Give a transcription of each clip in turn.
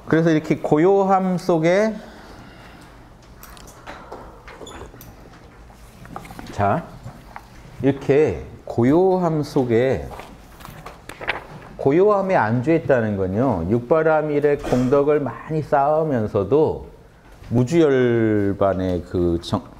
그래서 이렇게 고요함 속에 자, 이렇게 고요함 속에 고요함에 안주했다는 건요. 육바라밀의 공덕을 많이 쌓으면서도 무주열반의 그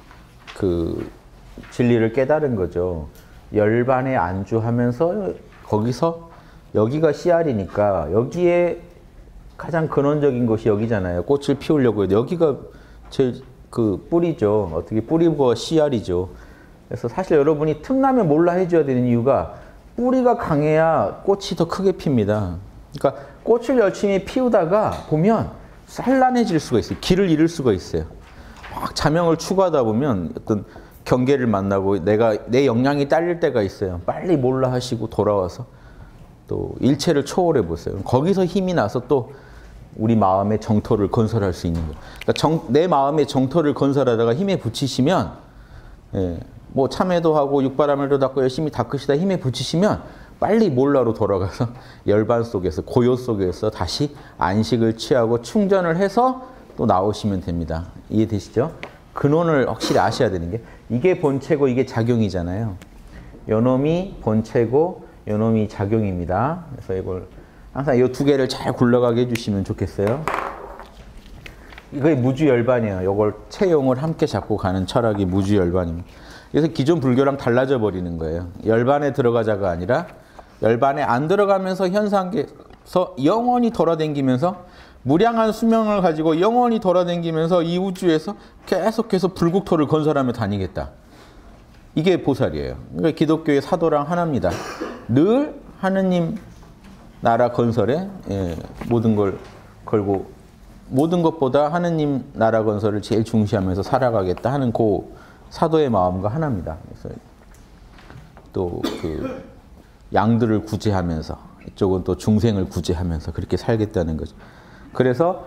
진리를 깨달은 거죠. 열반에 안주하면서 거기서 여기가 씨알이니까 여기에 가장 근원적인 것이 여기잖아요. 꽃을 피우려고 해도 여기가 제일 그 뿌리죠. 어떻게 뿌리고 씨알이죠. 그래서 사실 여러분이 틈나면 몰라 해줘야 되는 이유가 뿌리가 강해야 꽃이 더 크게 핍니다. 그러니까 꽃을 열심히 피우다가 보면 산란해질 수가 있어요. 길을 잃을 수가 있어요. 막 자명을 추구하다 보면 어떤 경계를 만나고 내 역량이 딸릴 때가 있어요. 빨리 몰라 하시고 돌아와서 또 일체를 초월해 보세요. 거기서 힘이 나서 또 우리 마음의 정토를 건설할 수 있는 거예요. 그러니까 내 마음의 정토를 건설하다가 힘에 붙이시면 뭐 참회도 하고 육바라밀도 닦고 열심히 닦으시다 힘에 붙이시면 빨리 몰라로 돌아가서 열반 속에서 고요 속에서 다시 안식을 취하고 충전을 해서 또 나오시면 됩니다. 이해되시죠? 근원을 확실히 아셔야 되는 게 이게 본체고 이게 작용이잖아요. 요놈이 본체고 요놈이 작용입니다. 그래서 이걸 항상 이 두 개를 잘 굴러가게 해주시면 좋겠어요. 이게 무주열반이에요. 이걸 채용을 함께 잡고 가는 철학이 무주열반입니다. 그래서 기존 불교랑 달라져 버리는 거예요. 열반에 들어가자가 아니라 열반에 안 들어가면서 현상계에서 영원히 돌아다니면서 무량한 수명을 가지고 영원히 돌아다니면서 이 우주에서 계속해서 불국토를 건설하며 다니겠다. 이게 보살이에요. 그러니까 기독교의 사도랑 하나입니다. 늘 하느님 나라 건설에 모든 걸 걸고 모든 것보다 하느님 나라 건설을 제일 중시하면서 살아가겠다 하는 그 사도의 마음과 하나입니다. 그래서 또 그 양들을 구제하면서 이쪽은 또 중생을 구제하면서 그렇게 살겠다는 거죠. 그래서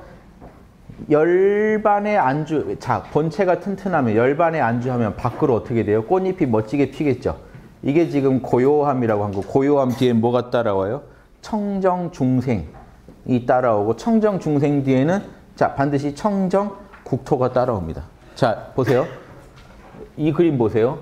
열반에 안주, 자 본체가 튼튼하면 열반에 안주하면 밖으로 어떻게 돼요? 꽃잎이 멋지게 피겠죠. 이게 지금 고요함이라고 한 거. 고요함 뒤에 뭐가 따라와요? 청정 중생이 따라오고 청정 중생 뒤에는 자 반드시 청정 국토가 따라옵니다. 자 보세요. 이 그림 보세요.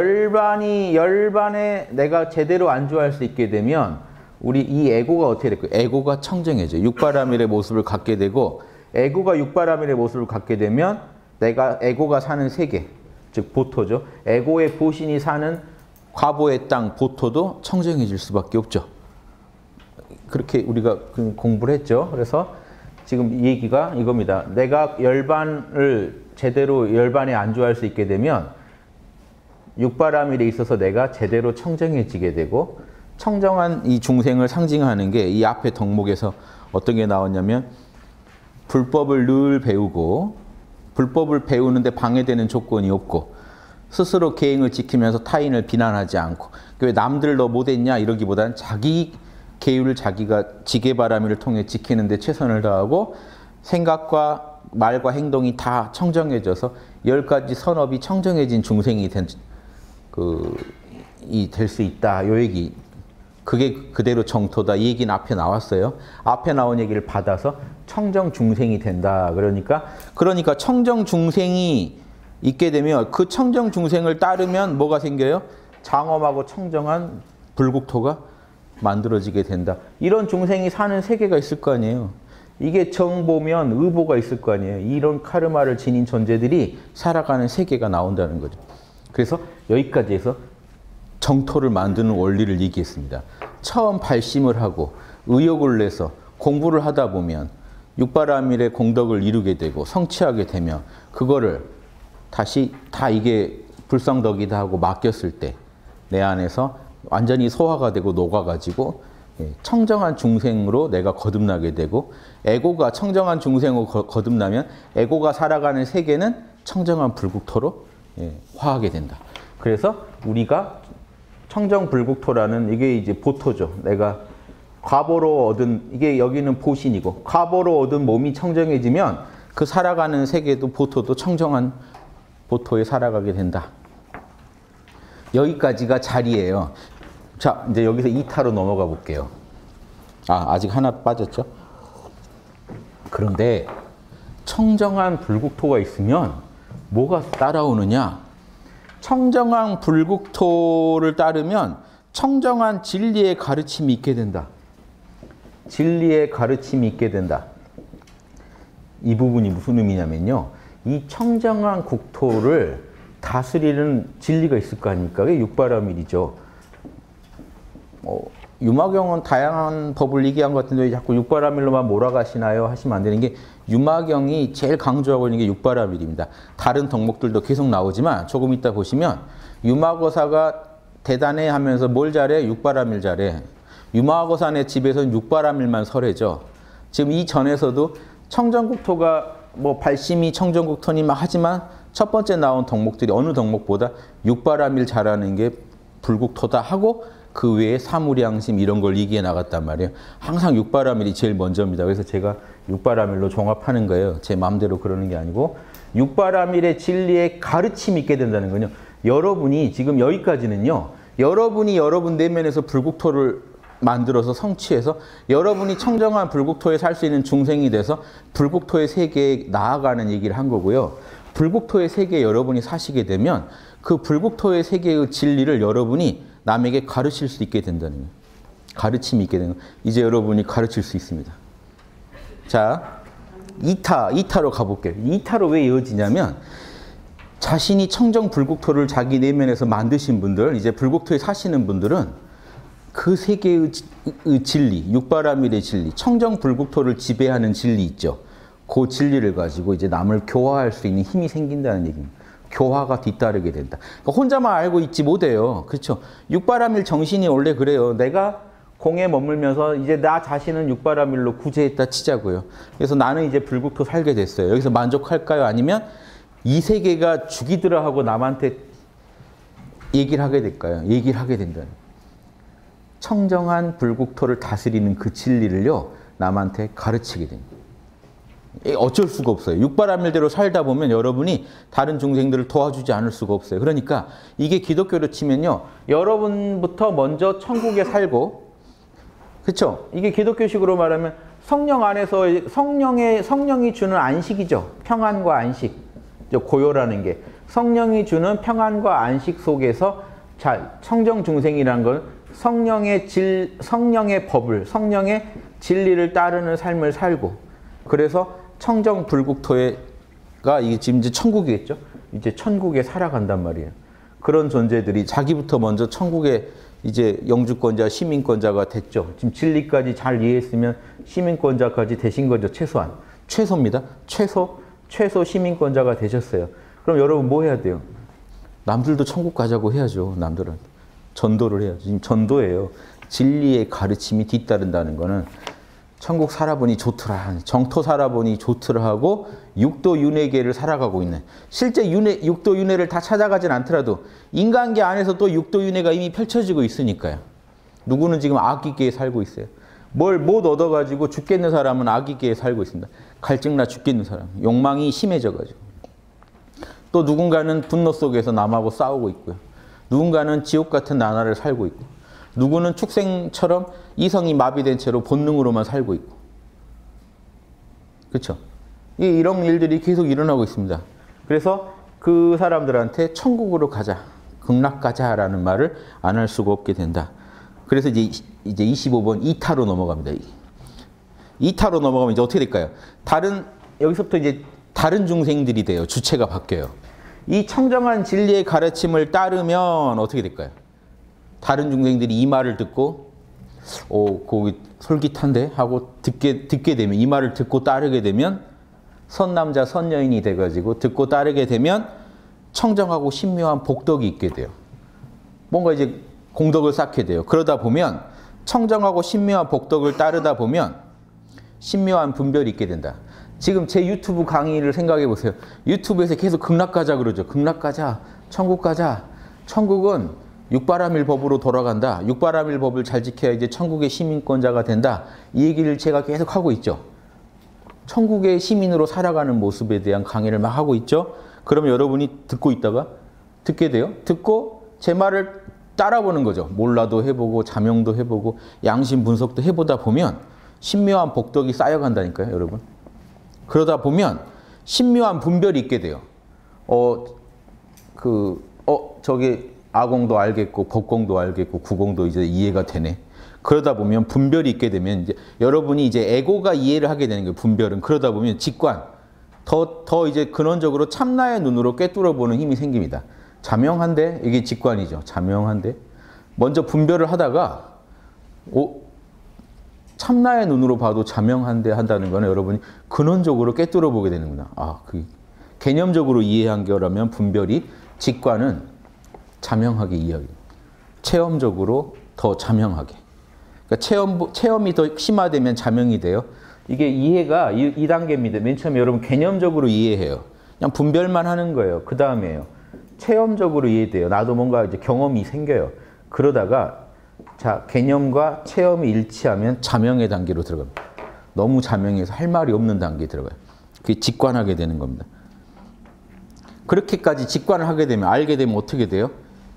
열반에 내가 제대로 안주할 수 있게 되면 우리 이 에고가 어떻게 될까요? 에고가 청정해져요. 육바라밀의 모습을 갖게 되고 에고가 육바라밀의 모습을 갖게 되면 내가 에고가 사는 세계, 즉 보토죠. 에고의 보신이 사는 과보의 땅 보토도 청정해질 수밖에 없죠. 그렇게 우리가 공부를 했죠. 그래서 지금 이 얘기가 이겁니다. 내가 열반을 제대로 열반에 안주할 수 있게 되면 육바라밀에 있어서 내가 제대로 청정해지게 되고 청정한 이 중생을 상징하는 게 이 앞에 덕목에서 어떤 게 나왔냐면 불법을 늘 배우고 불법을 배우는데 방해되는 조건이 없고 스스로 계행을 지키면서 타인을 비난하지 않고 왜 남들 너 못했냐 이러기보다는 자기 계율을 자기가 지게바라밀을 통해 지키는 데 최선을 다하고 생각과 말과 행동이 다 청정해져서 10가지 선업이 청정해진 중생이 될 수 있다. 요 얘기. 그게 그대로 정토다. 이 얘기는 앞에 나왔어요. 앞에 나온 얘기를 받아서 청정 중생이 된다. 그러니까 청정 중생이 있게 되면 그 청정 중생을 따르면 뭐가 생겨요? 장엄하고 청정한 불국토가 만들어지게 된다. 이런 중생이 사는 세계가 있을 거 아니에요. 이게 정보면 의보가 있을 거 아니에요. 이런 카르마를 지닌 존재들이 살아가는 세계가 나온다는 거죠. 그래서 여기까지 해서 정토를 만드는 원리를 얘기했습니다. 처음 발심을 하고 의욕을 내서 공부를 하다 보면 육바라밀의 공덕을 이루게 되고 성취하게 되면 그거를 다시 다 이게 불성덕이다 하고 맡겼을 때 내 안에서 완전히 소화가 되고 녹아가지고 청정한 중생으로 내가 거듭나게 되고 에고가 청정한 중생으로 거듭나면 에고가 살아가는 세계는 청정한 불국토로 화하게 된다. 그래서 우리가 청정불국토라는 이게 이제 보토죠. 내가 과보로 얻은 이게 여기는 보신이고 과보로 얻은 몸이 청정해지면 그 살아가는 세계도 보토도 청정한 보토에 살아가게 된다. 여기까지가 자리예요. 자, 이제 여기서 2타로 넘어가 볼게요. 아직 하나 빠졌죠? 그런데 청정한 불국토가 있으면 뭐가 따라오느냐? 청정한 불국토를 따르면 청정한 진리의 가르침이 있게 된다. 진리의 가르침이 있게 된다. 이 부분이 무슨 의미냐면요. 이 청정한 국토를 다스리는 진리가 있을 거 아닙니까? 그게 육바라밀이죠. 유마경은 다양한 법을 얘기한 것 같은데 왜 자꾸 육바라밀로만 몰아가시나요? 하시면 안 되는 게 유마경이 제일 강조하고 있는 게 육바라밀입니다. 다른 덕목들도 계속 나오지만 조금 이따 보시면 유마거사가 대단해 하면서 뭘 잘해? 육바라밀 잘해. 유마거사네 집에서는 육바라밀만 설해죠. 지금 이 전에서도 청정국토가 뭐 발심이 청정국토니만 하지만 첫 번째 나온 덕목들이 어느 덕목보다 육바라밀 잘하는 게 불국토다 하고 그 외에 사무량심 이런 걸 얘기해 나갔단 말이에요. 항상 육바라밀이 제일 먼저입니다. 그래서 제가 육바라밀로 종합하는 거예요. 제 마음대로 그러는 게 아니고 육바라밀의 진리에 가르침이 있게 된다는 건요. 여러분이 지금 여기까지는요. 여러분이 여러분 내면에서 불국토를 만들어서 성취해서 여러분이 청정한 불국토에 살 수 있는 중생이 돼서 불국토의 세계에 나아가는 얘기를 한 거고요. 불국토의 세계에 여러분이 사시게 되면 그 불국토의 세계의 진리를 여러분이 남에게 가르칠 수 있게 된다는 거예요. 가르침이 있게 되는 거예요. 이제 여러분이 가르칠 수 있습니다. 자, 2타로 가볼게요. 2타로 왜 이어지냐면 자신이 청정 불국토를 자기 내면에서 만드신 분들, 이제 불국토에 사시는 분들은 그 세계의 진리, 육바라밀의 진리, 청정 불국토를 지배하는 진리 있죠. 그 진리를 가지고 이제 남을 교화할 수 있는 힘이 생긴다는 얘기입니다. 교화가 뒤따르게 된다. 그러니까 혼자만 알고 있지 못해요. 그렇죠? 육바라밀 정신이 원래 그래요. 내가 공에 머물면서 이제 나 자신은 육바라밀로 구제했다 치자고요. 그래서 나는 이제 불국토 살게 됐어요. 여기서 만족할까요? 아니면 이 세계가 죽이더라 하고 남한테 얘기를 하게 될까요? 얘기를 하게 된다는. 청정한 불국토를 다스리는 그 진리를요. 남한테 가르치게 됩니다. 어쩔 수가 없어요. 육바라밀대로 살다 보면 여러분이 다른 중생들을 도와주지 않을 수가 없어요. 그러니까 이게 기독교로 치면요. 여러분부터 먼저 천국에 살고, 그렇죠? 이게 기독교식으로 말하면 성령 안에서 성령이 주는 안식이죠. 평안과 안식. 고요라는 게 성령이 주는 평안과 안식 속에서 청정 중생이라는 건 성령의 법을, 성령의 진리를 따르는 삶을 살고, 그래서 청정 불국토가 이게 지금 이제 천국이겠죠. 이제 천국에 살아간단 말이에요. 그런 존재들이 자기부터 먼저 천국에 이제 영주권자, 시민권자가 됐죠. 지금 진리까지 잘 이해했으면 시민권자까지 되신 거죠. 최소입니다. 최소 시민권자가 되셨어요. 그럼 여러분 뭐 해야 돼요? 남들도 천국 가자고 해야죠. 남들한테. 전도를 해야죠. 지금 전도예요. 진리의 가르침이 뒤따른다는 거는 천국 살아보니 좋더라. 정토 살아보니 좋더라 하고 육도 윤회계를 살아가고 있는. 실제 육도 윤회를 다 찾아가진 않더라도 인간계 안에서 또 육도 윤회가 이미 펼쳐지고 있으니까요. 누구는 지금 악기계에 살고 있어요. 뭘 못 얻어가지고 죽겠는 사람은 악기계에 살고 있습니다. 갈증나 죽겠는 사람. 욕망이 심해져가지고. 또 누군가는 분노 속에서 남하고 싸우고 있고요. 누군가는 지옥 같은 나날을 살고 있고. 누구는 축생처럼 이성이 마비된 채로 본능으로만 살고 있고. 그렇죠? 이런 일들이 계속 일어나고 있습니다. 그래서 그 사람들한테 천국으로 가자, 극락 가자라는 말을 안 할 수가 없게 된다. 그래서 이제 25번 2타로 넘어갑니다. 2타로 넘어가면 이제 어떻게 될까요? 여기서부터 이제 다른 중생들이 돼요. 주체가 바뀌어요. 이 청정한 진리의 가르침을 따르면 어떻게 될까요? 다른 중생들이 이 말을 듣고 거기 솔깃한데 하고 듣게 되면, 이 말을 듣고 따르게 되면 선남자 선여인이 돼가지고 듣고 따르게 되면 청정하고 신묘한 복덕이 있게 돼요. 뭔가 이제 공덕을 쌓게 돼요. 그러다 보면 청정하고 신묘한 복덕을 따르다 보면 신묘한 분별이 있게 된다. 지금 제 유튜브 강의를 생각해 보세요. 유튜브에서 계속 극락 가자 그러죠. 극락 가자, 천국 가자. 천국은 육바라밀 법으로 돌아간다. 육바라밀 법을 잘 지켜야 이제 천국의 시민권자가 된다. 이 얘기를 제가 계속 하고 있죠. 천국의 시민으로 살아가는 모습에 대한 강의를 막 하고 있죠. 그러면 여러분이 듣고 있다가 듣게 돼요. 듣고 제 말을 따라보는 거죠. 몰라도 해보고 자명도 해보고 양심 분석도 해보다 보면 신묘한 복덕이 쌓여간다니까요, 여러분. 그러다 보면 신묘한 분별이 있게 돼요. 저게 아공도 알겠고 법공도 알겠고 구공도 이제 이해가 되네. 그러다 보면 분별이 있게 되면 이제 여러분이 이제 에고가 이해를 하게 되는 거예요. 분별은. 그러다 보면 직관, 더 이제 근원적으로 참나의 눈으로 꿰뚫어 보는 힘이 생깁니다. 자명한데 이게 직관이죠. 자명한데 먼저 분별을 하다가 참나의 눈으로 봐도 자명한데 한다는 거는 여러분이 근원적으로 꿰뚫어 보게 되는구나. 그 개념적으로 이해한 거라면 분별이, 직관은 자명하게 이해하게, 체험적으로 더 자명하게. 그러니까 체험이 더 심화되면 자명이 돼요. 이게 이해가 2단계입니다. 맨 처음에 여러분 개념적으로 이해해요. 그냥 분별만 하는 거예요. 그 다음에요. 체험적으로 이해돼요. 나도 뭔가 이제 경험이 생겨요. 그러다가 자, 개념과 체험이 일치하면 자명의 단계로 들어갑니다. 너무 자명해서 할 말이 없는 단계에 들어가요. 그게 직관하게 되는 겁니다. 그렇게까지 직관을 하게 되면, 알게 되면 어떻게 돼요?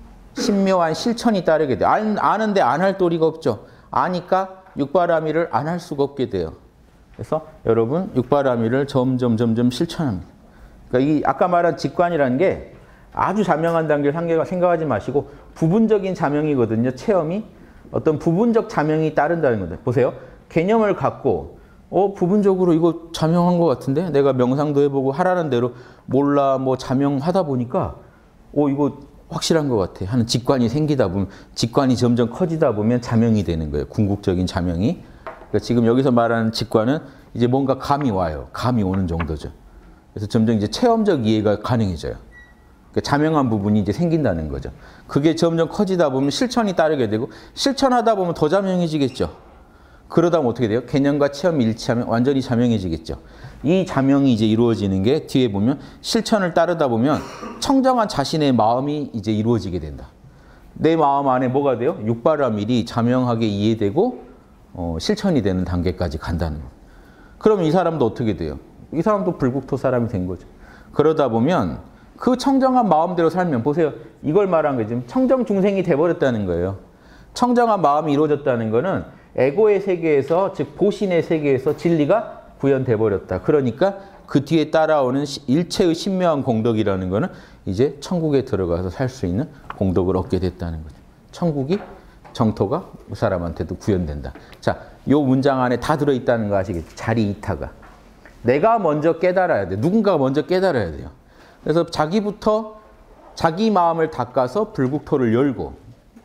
신묘한 실천이 따르게 돼요. 아는데 안 할 도리가 없죠. 아니까 육바라밀을 안 할 수가 없게 돼요. 그래서 여러분 육바라밀을 점점 실천합니다. 그러니까 이 아까 말한 직관이라는 게 아주 자명한 단계를 생각하지 마시고 부분적인 자명이거든요. 체험이 어떤 부분적 자명이 따른다는 거죠. 보세요. 개념을 갖고 부분적으로 이거 자명한 것 같은데 내가 명상도 해보고 하라는 대로 몰라 뭐 자명하다 보니까 이거 확실한 것 같아 하는 직관이 생기다 보면, 직관이 점점 커지다 보면 자명이 되는 거예요. 궁극적인 자명이. 그러니까 지금 여기서 말하는 직관은 이제 뭔가 감이 와요. 감이 오는 정도죠. 그래서 점점 이제 체험적 이해가 가능해져요. 그러니까 자명한 부분이 이제 생긴다는 거죠. 그게 점점 커지다 보면 실천이 따르게 되고, 실천하다 보면 더 자명해지겠죠. 그러다 보면 어떻게 돼요? 개념과 체험이 일치하면 완전히 자명해지겠죠. 이 자명이 이제 이루어지는 게 뒤에 보면 실천을 따르다 보면 청정한 자신의 마음이 이제 이루어지게 된다. 내 마음 안에 뭐가 돼요? 육바라밀이 자명하게 이해되고 실천이 되는 단계까지 간다는 거예요. 그러면 이 사람도 어떻게 돼요? 이 사람도 불국토 사람이 된 거죠. 그러다 보면 그 청정한 마음대로 살면, 보세요. 이걸 말한 거지. 청정 중생이 돼버렸다는 거예요. 청정한 마음이 이루어졌다는 거는 에고의 세계에서, 즉 보신의 세계에서 진리가 구현돼 버렸다. 그러니까 그 뒤에 따라오는 일체의 신묘한 공덕이라는 거는 이제 천국에 들어가서 살 수 있는 공덕을 얻게 됐다는 거죠. 천국이, 정토가 그 사람한테도 구현된다. 자, 요 문장 안에 다 들어있다는 거 아시겠죠? 자리 이타가. 내가 먼저 깨달아야 돼. 누군가가 먼저 깨달아야 돼요. 그래서 자기부터 자기 마음을 닦아서 불국토를 열고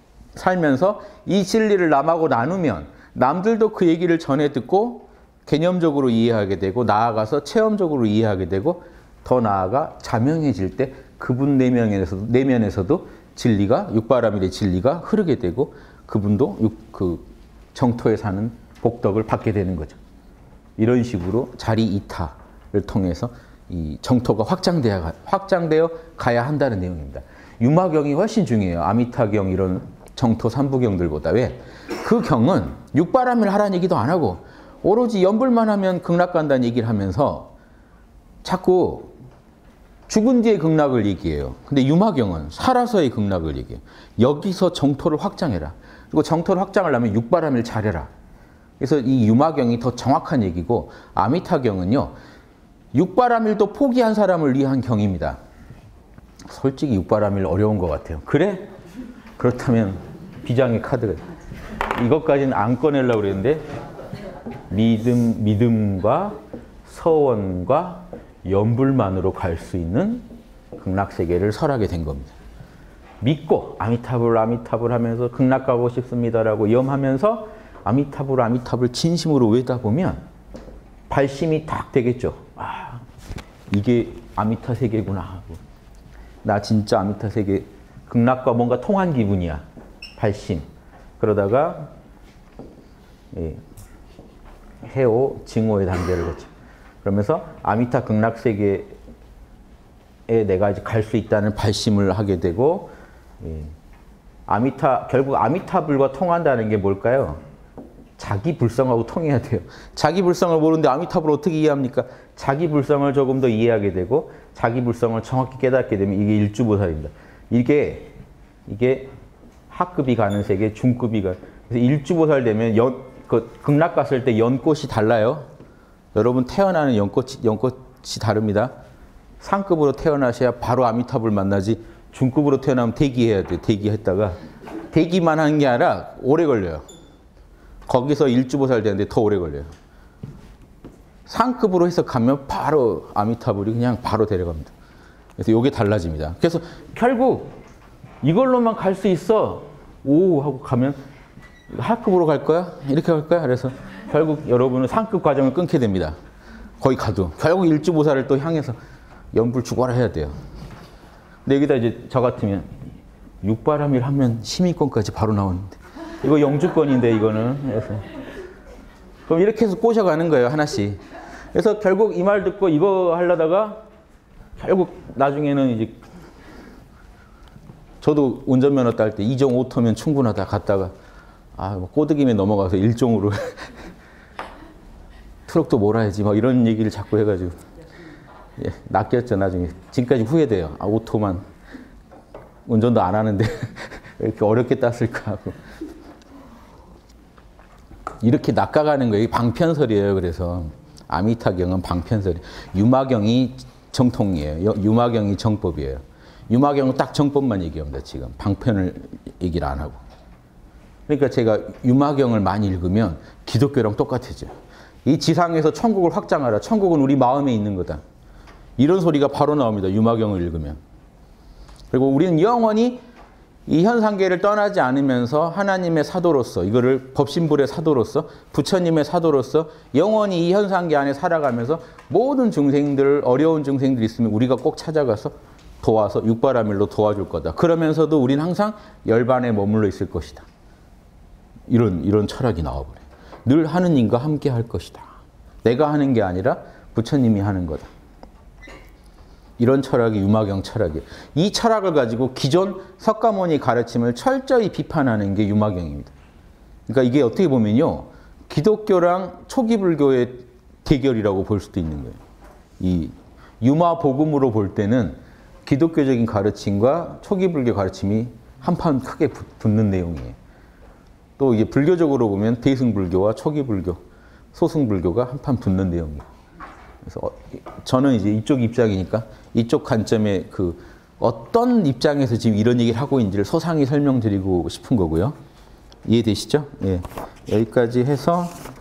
살면서 이 진리를 남하고 나누면 남들도 그 얘기를 전해 듣고 개념적으로 이해하게 되고, 나아가서 체험적으로 이해하게 되고, 더 나아가 자명해질 때 그분 내면에서도 진리가, 육바라밀의 진리가 흐르게 되고 그분도 그 정토에 사는 복덕을 받게 되는 거죠. 이런 식으로 자리 이타를 통해서 이 정토가 확장되어 가야 한다는 내용입니다. 유마경이 훨씬 중요해요. 아미타경 이런 정토 삼부경들보다. 왜? 그 경은 육바라밀 하라는 얘기도 안 하고 오로지 연불만 하면 극락 간다는 얘기를 하면서 자꾸 죽은 뒤의 극락을 얘기해요. 근데 유마경은 살아서의 극락을 얘기해요. 여기서 정토를 확장해라. 그리고 정토를 확장하려면 육바라밀 잘해라. 그래서 이 유마경이 더 정확한 얘기고, 아미타경은요, 육바라밀도 포기한 사람을 위한 경입니다. 솔직히 육바라밀 어려운 것 같아요. 그래? 그렇다면 비장의 카드가, 이것까지는 안 꺼내려고 그랬는데, 믿음과 서원과 연불만으로 갈 수 있는 극락세계를 설하게 된 겁니다. 믿고 아미타불 하면서 극락 가고 싶습니다라고 염하면서 아미타불 진심으로 외다 보면 발심이 딱 되겠죠. 아, 이게 아미타 세계구나. 나 진짜 아미타 세계, 극락과 뭔가 통한 기분이야. 발심. 그러다가 해오, 증오의 단계를 거쳐. 그러면서 아미타 극락 세계에 내가 이제 갈 수 있다는 발심을 하게 되고, 결국 아미타불과 통한다는 게 뭘까요? 자기 불성하고 통해야 돼요. 자기 불성을 모르는데 아미타불을 어떻게 이해합니까? 자기 불성을 조금 더 이해하게 되고, 자기 불성을 정확히 깨닫게 되면 이게 일주보살입니다. 이게 하급이 가는 세계, 중급이 그래서 일주보살 되면 극락 갔을 때 연꽃이 달라요. 여러분 태어나는 연꽃이 다릅니다. 상급으로 태어나셔야 바로 아미타불 만나지 중급으로 태어나면 대기해야 돼요. 대기했다가 대기만 하는 게 아니라 오래 걸려요. 거기서 일주보살 되는데 더 오래 걸려요. 상급으로 해서 가면 바로 아미타불이 그냥 바로 데려갑니다. 그래서 이게 달라집니다. 그래서 결국 이걸로만 갈 수 있어. 오 하고 가면 하급으로 갈 거야? 이렇게 갈 거야? 그래서 결국 여러분은 상급 과정을 끊게 됩니다. 거기 가도 결국 일주보살을 또 향해서 연불 죽어라 해야 돼요. 근데 여기다 이제 저 같으면 육바람일 하면 시민권까지 바로 나오는데 이거 영주권인데 이거는. 그래서 그럼 이렇게 해서 꼬셔가는 거예요, 하나씩. 그래서 결국 이 말 듣고 이거 하려다가 결국 나중에는 이제 저도 운전면허 딸 때 2종 5토면 충분하다 갔다가 뭐 꼬드김에 넘어가서 1종으로 트럭도 몰아야지 막 이런 얘기를 자꾸 해가지고 예, 낚였죠 나중에. 지금까지 후회돼요. 5토만 운전도 안 하는데 왜 이렇게 어렵게 땄을까 하고. 이렇게 낚아가는 거예요. 방편설이에요. 그래서 아미타경은 방편설이에요. 유마경이 정통이에요. 유마경이 정법이에요. 유마경은 딱 정법만 얘기합니다. 지금 방편을 얘기를 안 하고. 그러니까 제가 유마경을 많이 읽으면 기독교랑 똑같아져요. 이 지상에서 천국을 확장하라. 천국은 우리 마음에 있는 거다. 이런 소리가 바로 나옵니다. 유마경을 읽으면. 그리고 우리는 영원히 이 현상계를 떠나지 않으면서 하나님의 사도로서, 이거를 법신불의 사도로서, 부처님의 사도로서 영원히 이 현상계 안에 살아가면서 모든 중생들, 어려운 중생들 있으면 우리가 꼭 찾아가서 도와서 육바라밀로 도와줄 거다. 그러면서도 우린 항상 열반에 머물러 있을 것이다. 이런 철학이 나와버려요. 늘 하느님과 함께 할 것이다. 내가 하는 게 아니라 부처님이 하는 거다. 이런 철학이 유마경 철학이에요. 이 철학을 가지고 기존 석가모니 가르침을 철저히 비판하는 게 유마경입니다. 그러니까 이게 어떻게 보면요, 기독교랑 초기 불교의 대결이라고 볼 수도 있는 거예요. 이 유마복음으로 볼 때는 기독교적인 가르침과 초기 불교 가르침이 한판 크게 붙는 내용이에요. 또 이게 불교적으로 보면 대승불교와 초기 불교, 소승불교가 한판 붙는 내용이에요. 그래서 저는 이제 이쪽 입장이니까 이쪽 관점에 그 어떤 입장에서 지금 이런 얘기를 하고 있는지를 소상히 설명드리고 싶은 거고요. 이해되시죠? 예. 여기까지 해서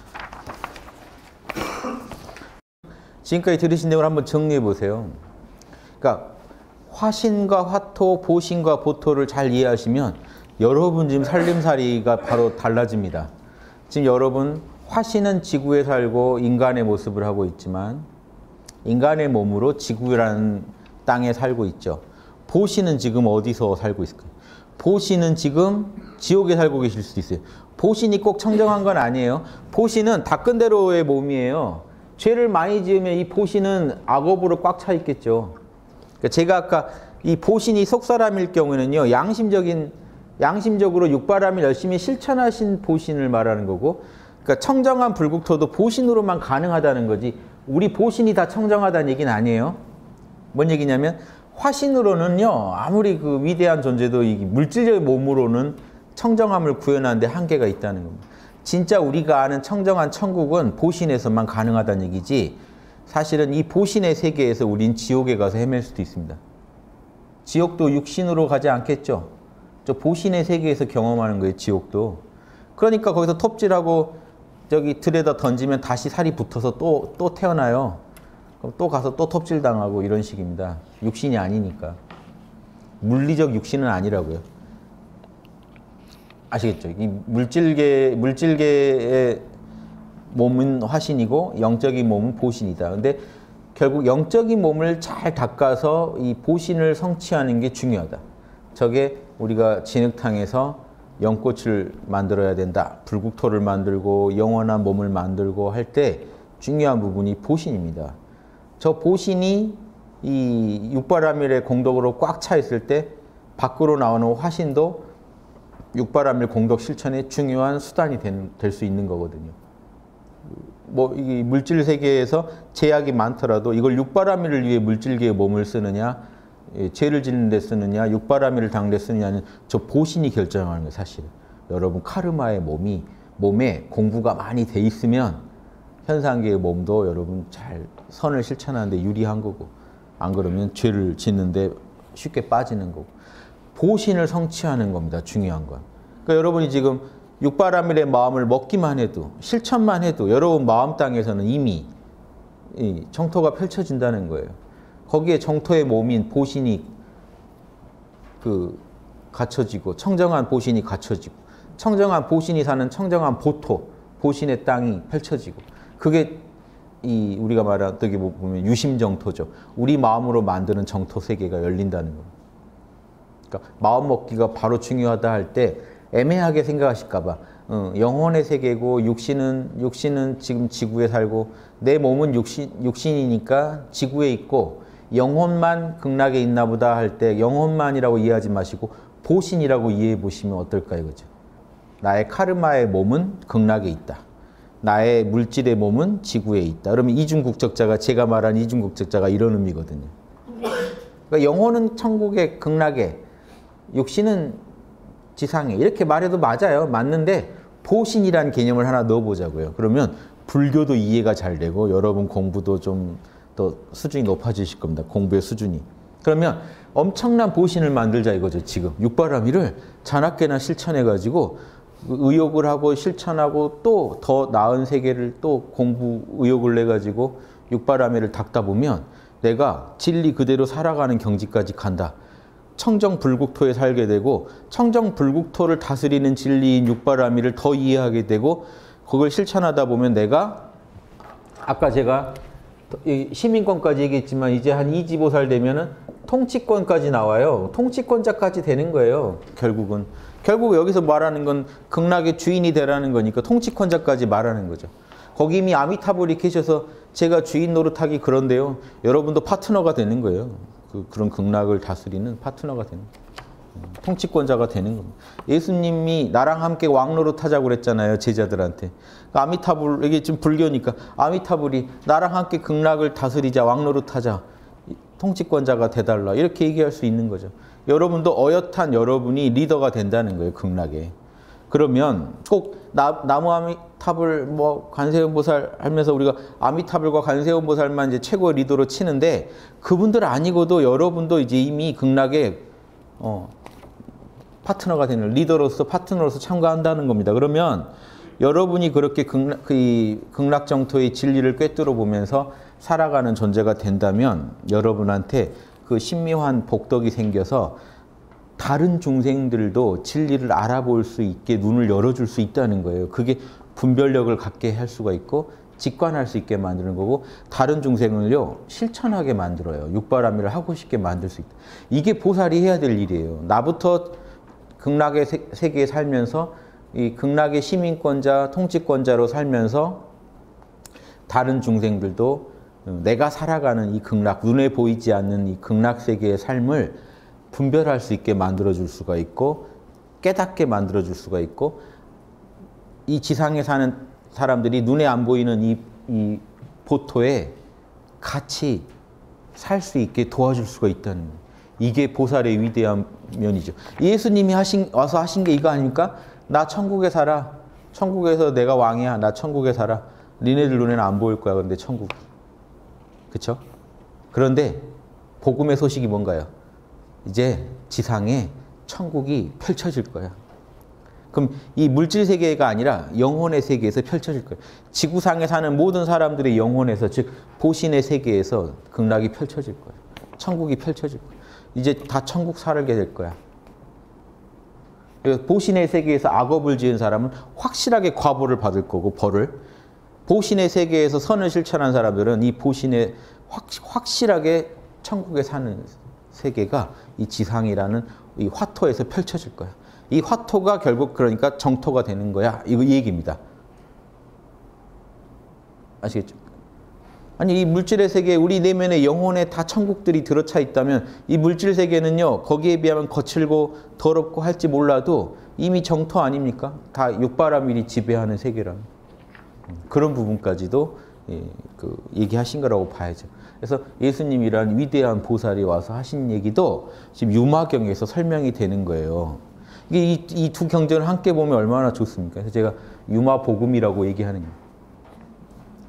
지금까지 들으신 내용을 한번 정리해 보세요. 그러니까 화신과 화토, 보신과 보토를 잘 이해하시면 여러분 지금 살림살이가 바로 달라집니다. 지금 여러분 화신은 지구에 살고 인간의 모습을 하고 있지만 인간의 몸으로 지구라는 땅에 살고 있죠. 보신은 지금 어디서 살고 있을까요? 보신은 지금 지옥에 살고 계실 수도 있어요. 보신이 꼭 청정한 건 아니에요. 보신은 닦은 대로의 몸이에요. 죄를 많이 지으면 이 보신은 악업으로 꽉 차 있겠죠. 그러니까 제가 아까 이 보신이 속사람일 경우에는요, 양심적으로 육바람을 열심히 실천하신 보신을 말하는 거고, 그러니까 청정한 불국토도 보신으로만 가능하다는 거지, 우리 보신이 다 청정하다는 얘기는 아니에요. 뭔 얘기냐면 화신으로는요, 아무리 그 위대한 존재도 이 물질적 몸으로는 청정함을 구현하는데 한계가 있다는 겁니다. 진짜 우리가 아는 청정한 천국은 보신에서만 가능하다는 얘기지, 사실은 이 보신의 세계에서 우린 지옥에 가서 헤맬 수도 있습니다. 지옥도 육신으로 가지 않겠죠. 저 보신의 세계에서 경험하는 거예요, 지옥도. 그러니까 거기서 톱질하고 저기 들에다 던지면 다시 살이 붙어서 또 태어나요. 그럼 또 가서 또 톱질당하고 이런 식입니다. 육신이 아니니까. 물리적 육신은 아니라고요. 아시겠죠? 이 물질계의 몸은 화신이고 영적인 몸은 보신이다. 근데 결국 영적인 몸을 잘 닦아서 이 보신을 성취하는 게 중요하다. 저게 우리가 진흙탕에서 연꽃을 만들어야 된다. 불국토를 만들고 영원한 몸을 만들고 할 때 중요한 부분이 보신입니다. 저 보신이 이 육바라밀의 공덕으로 꽉 차 있을 때 밖으로 나오는 화신도 육바라밀 공덕 실천의 중요한 수단이 될 수 있는 거거든요. 뭐 이 물질 세계에서 제약이 많더라도 이걸 육바라밀을 위해 물질계의 몸을 쓰느냐, 죄를 짓는 데 쓰느냐, 육바라밀을 닦는 데 쓰느냐는 저 보신이 결정하는 거예요, 사실. 여러분 카르마의 몸에 공부가 많이 돼 있으면 현상계의 몸도 여러분 잘 선을 실천하는데 유리한 거고, 안 그러면 죄를 짓는데 쉽게 빠지는 거고, 보신을 성취하는 겁니다. 중요한 건. 그러니까 여러분이 지금 육바라밀의 마음을 먹기만 해도, 실천만 해도 여러분 마음 땅에서는 이미 이 정토가 펼쳐진다는 거예요. 거기에 정토의 몸인 보신이 갖춰지고, 청정한 보신이 갖춰지고, 청정한 보신이 사는 청정한 보토, 보신의 땅이 펼쳐지고, 그게 이 우리가 말한 어떻게 보면 유심정토죠. 우리 마음으로 만드는 정토 세계가 열린다는 겁니다. 그러니까 마음 먹기가 바로 중요하다 할 때 애매하게 생각하실까 봐, 영혼의 세계고 육신은 지금 지구에 살고 내 몸은 육신이니까 지구에 있고 영혼만 극락에 있나 보다 할 때 영혼만이라고 이해하지 마시고 보신이라고 이해해 보시면 어떨까 이거죠. 나의 카르마의 몸은 극락에 있다. 나의 물질의 몸은 지구에 있다. 그러면 이중국적자가, 제가 말한 이중국적자가 이런 의미거든요. 그러니까 영혼은 천국에, 극락에, 육신은 지상에, 이렇게 말해도 맞아요. 맞는데 보신이라는 개념을 하나 넣어보자고요. 그러면 불교도 이해가 잘 되고 여러분 공부도 좀 더 수준이 높아지실 겁니다. 공부의 수준이. 그러면 엄청난 보신을 만들자 이거죠. 지금 육바라밀을 자나깨나 실천해가지고 의욕을 하고 실천하고 또 더 나은 세계를 또 공부 의욕을 내가지고 육바라밀을 닦다 보면 내가 진리 그대로 살아가는 경지까지 간다. 청정불국토에 살게 되고 청정불국토를 다스리는 진리인 육바라밀을 더 이해하게 되고 그걸 실천하다 보면 내가 아까 제가 시민권까지 얘기했지만 이제 한 이지보살 되면은 통치권까지 나와요. 통치권자까지 되는 거예요. 결국 여기서 말하는 건 극락의 주인이 되라는 거니까 통치권자까지 말하는 거죠. 거기 이미 아미타불이 계셔서 제가 주인 노릇하기 그런데요. 여러분도 파트너가 되는 거예요. 그런 극락을 다스리는 파트너가 되는 거예요. 통치권자가 되는 겁니다. 예수님이 나랑 함께 왕노릇 하자고 그랬잖아요. 제자들한테. 아미타불, 이게 지금 불교니까 아미타불이 나랑 함께 극락을 다스리자, 왕노릇 하자. 통치권자가 돼달라. 이렇게 얘기할 수 있는 거죠. 여러분도 어엿한 여러분이 리더가 된다는 거예요. 극락에. 그러면 꼭 나무 아미타불 뭐 관세음보살 하면서 우리가 아미타불과 관세음보살만 이제 최고의 리더로 치는데 그분들 아니고도 여러분도 이제 이미 극락에 파트너가 되는 리더로서 파트너로서 참가한다는 겁니다. 그러면 여러분이 그렇게 극락 정토의 진리를 꿰뚫어 보면서 살아가는 존재가 된다면 여러분한테 그 신묘한 복덕이 생겨서 다른 중생들도 진리를 알아볼 수 있게 눈을 열어줄 수 있다는 거예요. 그게 분별력을 갖게 할 수가 있고 직관할 수 있게 만드는 거고 다른 중생을요 실천하게 만들어요. 육바라밀을 하고 싶게 만들 수 있다. 이게 보살이 해야 될 일이에요. 나부터 극락의 세계에 살면서 이 극락의 시민권자, 통치권자로 살면서 다른 중생들도 내가 살아가는 이 극락, 눈에 보이지 않는 이 극락 세계의 삶을 분별할 수 있게 만들어줄 수가 있고 깨닫게 만들어줄 수가 있고 이 지상에 사는 사람들이 눈에 안 보이는 이 보토에 같이 살 수 있게 도와줄 수가 있다는 거예요. 이게 보살의 위대한 면이죠. 예수님이 와서 하신 게 이거 아닙니까? 나 천국에 살아. 천국에서 내가 왕이야. 나 천국에 살아. 니네들 눈에는 안 보일 거야. 그런데 천국. 그렇죠? 그런데 복음의 소식이 뭔가요? 이제 지상에 천국이 펼쳐질 거야. 그럼 이 물질 세계가 아니라 영혼의 세계에서 펼쳐질 거예요. 지구상에 사는 모든 사람들의 영혼에서 즉 보신의 세계에서 극락이 펼쳐질 거예요. 천국이 펼쳐질 거예요. 이제 다 천국 살게 될 거야. 보신의 세계에서 악업을 지은 사람은 확실하게 과보를 받을 거고 벌을. 보신의 세계에서 선을 실천한 사람들은 이 보신에 확실하게 천국에 사는 세계가 이 지상이라는 이 화토에서 펼쳐질 거야. 이 화토가 결국 그러니까 정토가 되는 거야. 이 얘기입니다. 아시겠죠? 아니 이 물질의 세계에 우리 내면의 영혼에 다 천국들이 들어차 있다면 이 물질 세계는요. 거기에 비하면 거칠고 더럽고 할지 몰라도 이미 정토 아닙니까? 다 육바라밀이 지배하는 세계라는 그런 부분까지도 얘기하신 거라고 봐야죠. 그래서 예수님이란 위대한 보살이 와서 하신 얘기도 지금 유마경에서 설명이 되는 거예요. 이 두 경전을 함께 보면 얼마나 좋습니까? 그래서 제가 유마복음이라고 얘기하는 거예요.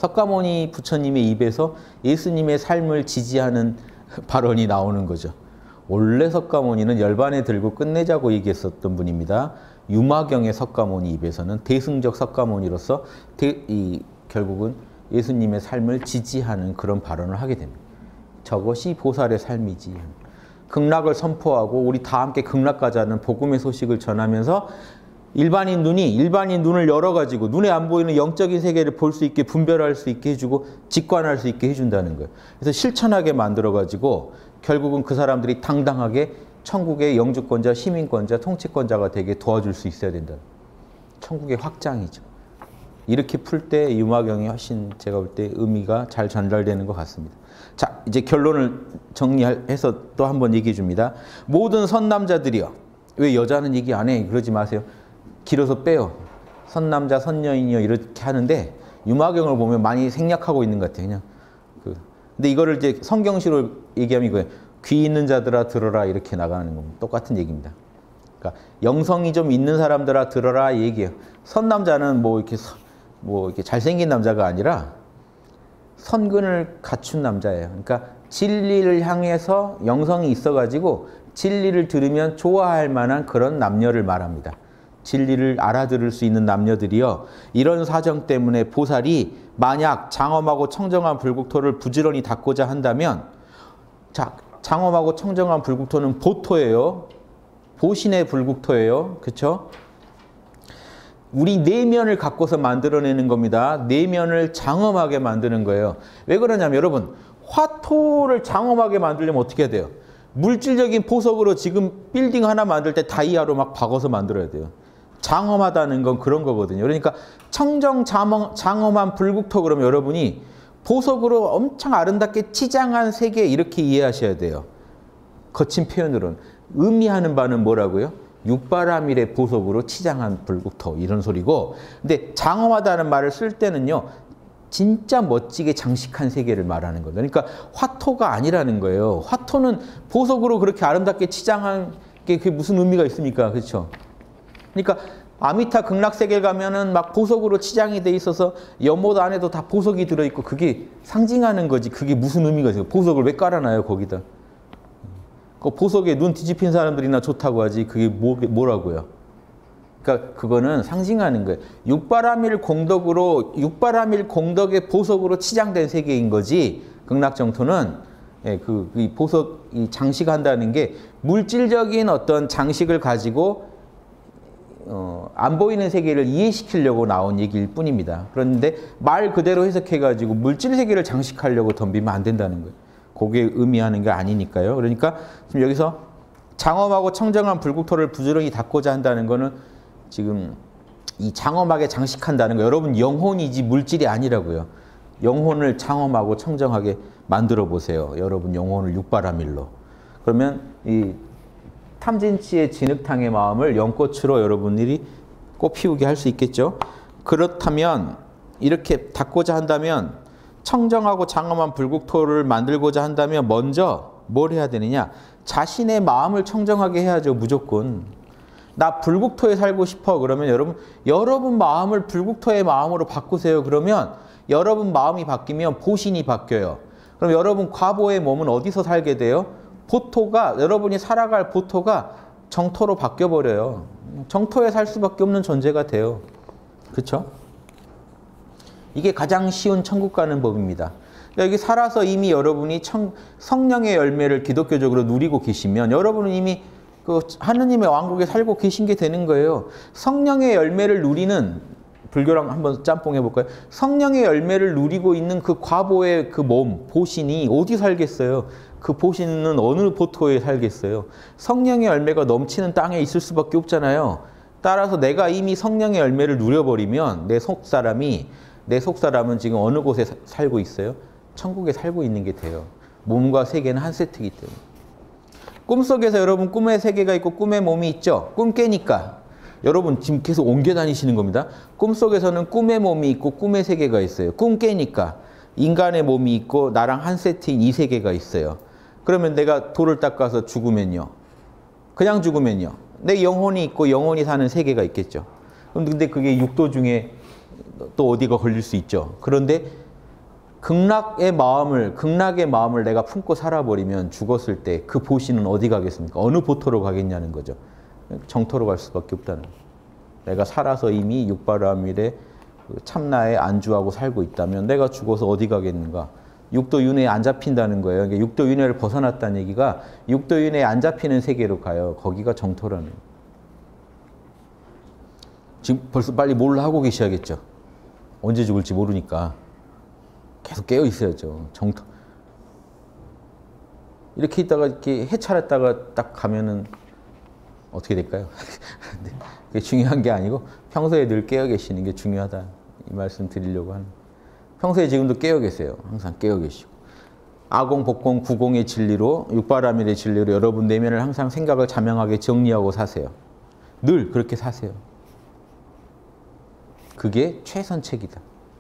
석가모니 부처님의 입에서 예수님의 삶을 지지하는 발언이 나오는 거죠. 원래 석가모니는 열반에 들고 끝내자고 얘기했었던 분입니다. 유마경의 석가모니 입에서는 대승적 석가모니로서 결국은 예수님의 삶을 지지하는 그런 발언을 하게 됩니다. 저것이 보살의 삶이지. 극락을 선포하고 우리 다 함께 극락 가자는 복음의 소식을 전하면서 일반인 눈을 열어가지고 눈에 안 보이는 영적인 세계를 볼 수 있게 분별할 수 있게 해주고 직관할 수 있게 해준다는 거예요. 그래서 실천하게 만들어가지고 결국은 그 사람들이 당당하게 천국의 영주권자, 시민권자, 통치권자가 되게 도와줄 수 있어야 된다. 천국의 확장이죠. 이렇게 풀 때 유마경이 훨씬 제가 볼 때 의미가 잘 전달되는 것 같습니다. 자, 이제 결론을 정리해서 또 한번 얘기해 줍니다. 모든 선남자들이요. 왜 여자는 얘기 안 해? 그러지 마세요. 길어서 빼요. 선남자, 선여인이요. 이렇게 하는데 유마경을 보면 많이 생략하고 있는 것 같아요. 그냥 근데 이거를 이제 성경시로 얘기하면 이거예요. 귀 있는 자들아 들어라 이렇게 나가는 겁니다. 똑같은 얘기입니다. 그러니까 영성이 좀 있는 사람들아 들어라 이 얘기예요. 선남자는 뭐 이렇게 잘생긴 남자가 아니라 선근을 갖춘 남자예요. 그러니까 진리를 향해서 영성이 있어가지고 진리를 들으면 좋아할 만한 그런 남녀를 말합니다. 진리를 알아들을 수 있는 남녀들이요. 이런 사정 때문에 보살이 만약 장엄하고 청정한 불국토를 부지런히 닦고자 한다면, 자, 장엄하고 청정한 불국토는 보토예요. 보신의 불국토예요. 그렇죠? 우리 내면을 갖고서 만들어내는 겁니다. 내면을 장엄하게 만드는 거예요. 왜 그러냐면 여러분, 화토를 장엄하게 만들려면 어떻게 해야 돼요? 물질적인 보석으로 지금 빌딩 하나 만들 때 다이아로 막 박아서 만들어야 돼요. 장엄하다는 건 그런 거거든요. 그러니까 장엄한 불국토 그러면 여러분이 보석으로 엄청 아름답게 치장한 세계 이렇게 이해하셔야 돼요. 거친 표현으로는. 의미하는 바는 뭐라고요? 육바라밀의 보석으로 치장한 불국토 이런 소리고, 근데 장엄하다는 말을 쓸 때는요. 진짜 멋지게 장식한 세계를 말하는 거예요. 그러니까 화토가 아니라는 거예요. 화토는 보석으로 그렇게 아름답게 치장한 게 그게 무슨 의미가 있습니까? 그렇죠? 그러니까 아미타 극락세계를 가면은 막 보석으로 치장이 돼 있어서 연못 안에도 다 보석이 들어있고 그게 상징하는 거지. 그게 무슨 의미가 있어요? 보석을 왜 깔아놔요, 거기다? 그 보석에 눈 뒤집힌 사람들이나 좋다고 하지. 그게 뭐라고요? 그러니까 그거는 상징하는 거예요. 육바라밀 공덕의 보석으로 치장된 세계인 거지. 극락정토는 이 보석이 장식한다는 게 물질적인 어떤 장식을 가지고 안 보이는 세계를 이해시키려고 나온 얘기일 뿐입니다. 그런데 말 그대로 해석해가지고 물질 세계를 장식하려고 덤비면 안 된다는 거예요. 그게 의미하는 게 아니니까요. 그러니까 지금 여기서 장엄하고 청정한 불국토를 부지런히 닦고자 한다는 거는 지금 이 장엄하게 장식한다는 거. 여러분 영혼이지 물질이 아니라고요. 영혼을 장엄하고 청정하게 만들어 보세요. 여러분 영혼을 육바라밀로. 그러면 이 탐진치의 진흙탕의 마음을 연꽃으로 여러분들이 꽃피우게 할 수 있겠죠. 그렇다면 이렇게 닦고자 한다면 청정하고 장엄한 불국토를 만들고자 한다면 먼저 뭘 해야 되느냐. 자신의 마음을 청정하게 해야죠. 무조건. 나 불국토에 살고 싶어. 그러면 여러분 마음을 불국토의 마음으로 바꾸세요. 그러면 여러분 마음이 바뀌면 보신이 바뀌어요. 그럼 여러분 과보의 몸은 어디서 살게 돼요? 보토가, 여러분이 살아갈 보토가 정토로 바뀌어버려요. 정토에 살 수밖에 없는 존재가 돼요. 그렇죠? 이게 가장 쉬운 천국 가는 법입니다. 여기 살아서 이미 여러분이 성령의 열매를 기독교적으로 누리고 계시면 여러분은 이미 그 하느님의 왕국에 살고 계신 게 되는 거예요. 성령의 열매를 누리는, 불교랑 한번 짬뽕 해볼까요? 성령의 열매를 누리고 있는 그 과보의 그 몸, 보신이 어디 살겠어요? 그 보신은 어느 보토에 살겠어요? 성령의 열매가 넘치는 땅에 있을 수밖에 없잖아요. 따라서 내가 이미 성령의 열매를 누려버리면 내 속사람은 지금 어느 곳에 살고 있어요? 천국에 살고 있는 게 돼요. 몸과 세계는 한 세트이기 때문에. 꿈속에서 여러분 꿈의 세계가 있고 꿈의 몸이 있죠? 꿈 깨니까. 여러분 지금 계속 옮겨 다니시는 겁니다. 꿈속에서는 꿈의 몸이 있고 꿈의 세계가 있어요. 꿈 깨니까 인간의 몸이 있고 나랑 한 세트인 이 세계가 있어요. 그러면 내가 돌을 닦아서 죽으면요. 그냥 죽으면요. 내 영혼이 있고 영혼이 사는 세계가 있겠죠. 근데 그게 육도 중에 또 어디가 걸릴 수 있죠. 그런데 극락의 마음을 내가 품고 살아버리면 죽었을 때 그 보시는 어디 가겠습니까? 어느 보토로 가겠냐는 거죠. 정토로 갈 수밖에 없다는 거죠. 내가 살아서 이미 육바라밀에 참나에 안주하고 살고 있다면 내가 죽어서 어디 가겠는가? 육도윤회에 안 잡힌다는 거예요. 그러니까 육도윤회를 벗어났다는 얘기가 육도윤회에 안 잡히는 세계로 가요. 거기가 정토라는 거예요. 지금 벌써 빨리 뭘 하고 계셔야겠죠. 언제 죽을지 모르니까 계속 깨어 있어야죠. 정토. 이렇게 있다가 이렇게 해찰했다가 딱 가면은 어떻게 될까요? 그게 중요한 게 아니고 평소에 늘 깨어 계시는 게 중요하다. 이 말씀 드리려고 하는. 평소에 지금도 깨어 계세요. 항상 깨어 계시고. 아공, 복공, 구공의 진리로 육바라밀의 진리로 여러분 내면을 항상 생각을 자명하게 정리하고 사세요. 늘 그렇게 사세요. 그게 최선책이다.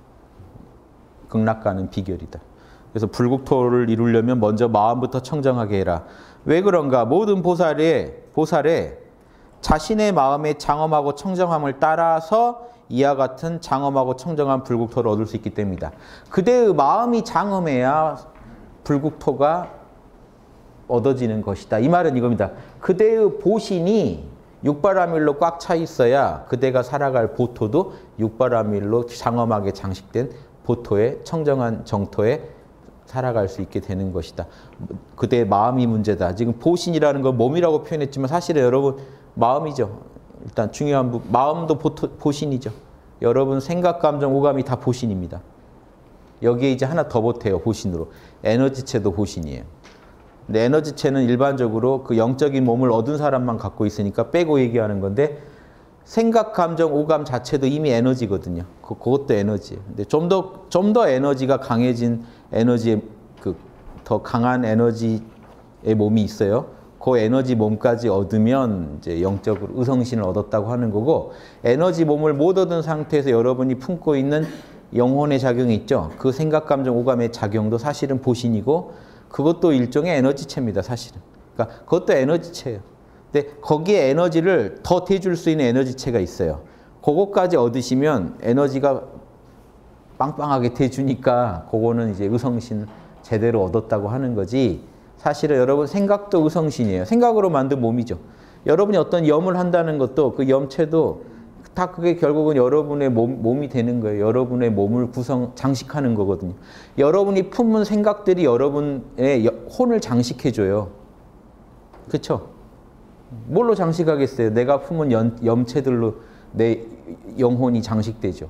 극락가는 비결이다. 그래서 불국토를 이루려면 먼저 마음부터 청정하게 해라. 왜 그런가? 모든 보살에 자신의 마음의 장엄하고 청정함을 따라서 이와 같은 장엄하고 청정한 불국토를 얻을 수 있기 때문이다. 그대의 마음이 장엄해야 불국토가 얻어지는 것이다. 이 말은 이겁니다. 그대의 보신이 육바라밀로 꽉 차 있어야 그대가 살아갈 보토도 육바라밀로 장엄하게 장식된 보토에 청정한 정토에 살아갈 수 있게 되는 것이다. 그대의 마음이 문제다. 지금 보신이라는 건 몸이라고 표현했지만 사실은 여러분 마음이죠. 일단 중요한 마음도 보신이죠. 여러분 생각, 감정, 오감이 다 보신입니다. 여기에 이제 하나 더 보태요. 보신으로. 에너지체도 보신이에요. 근데 에너지체는 일반적으로 그 영적인 몸을 얻은 사람만 갖고 있으니까 빼고 얘기하는 건데 생각, 감정, 오감 자체도 이미 에너지거든요. 그것도 에너지예요. 근데 좀 더 에너지가 강해진 에너지의 더 강한 에너지의 몸이 있어요. 그 에너지 몸까지 얻으면 이제 영적으로 의성신을 얻었다고 하는 거고, 에너지 몸을 못 얻은 상태에서 여러분이 품고 있는 영혼의 작용이 있죠. 그 생각, 감정, 오감의 작용도 사실은 보신이고 그것도 일종의 에너지체입니다. 사실은. 그러니까 그것도 에너지체예요. 근데 거기에 에너지를 더 대줄 수 있는 에너지체가 있어요. 그것까지 얻으시면 에너지가 빵빵하게 대주니까 그거는 이제 의성신 제대로 얻었다고 하는 거지, 사실은 여러분 생각도 의성신이에요. 생각으로 만든 몸이죠. 여러분이 어떤 염을 한다는 것도 그 염체도 다 그게 결국은 여러분의 몸이 되는 거예요. 여러분의 몸을 장식하는 거거든요. 여러분이 품은 생각들이 여러분의 혼을 장식해줘요. 그렇죠? 뭘로 장식하겠어요? 내가 품은 염체들로 내 영혼이 장식되죠.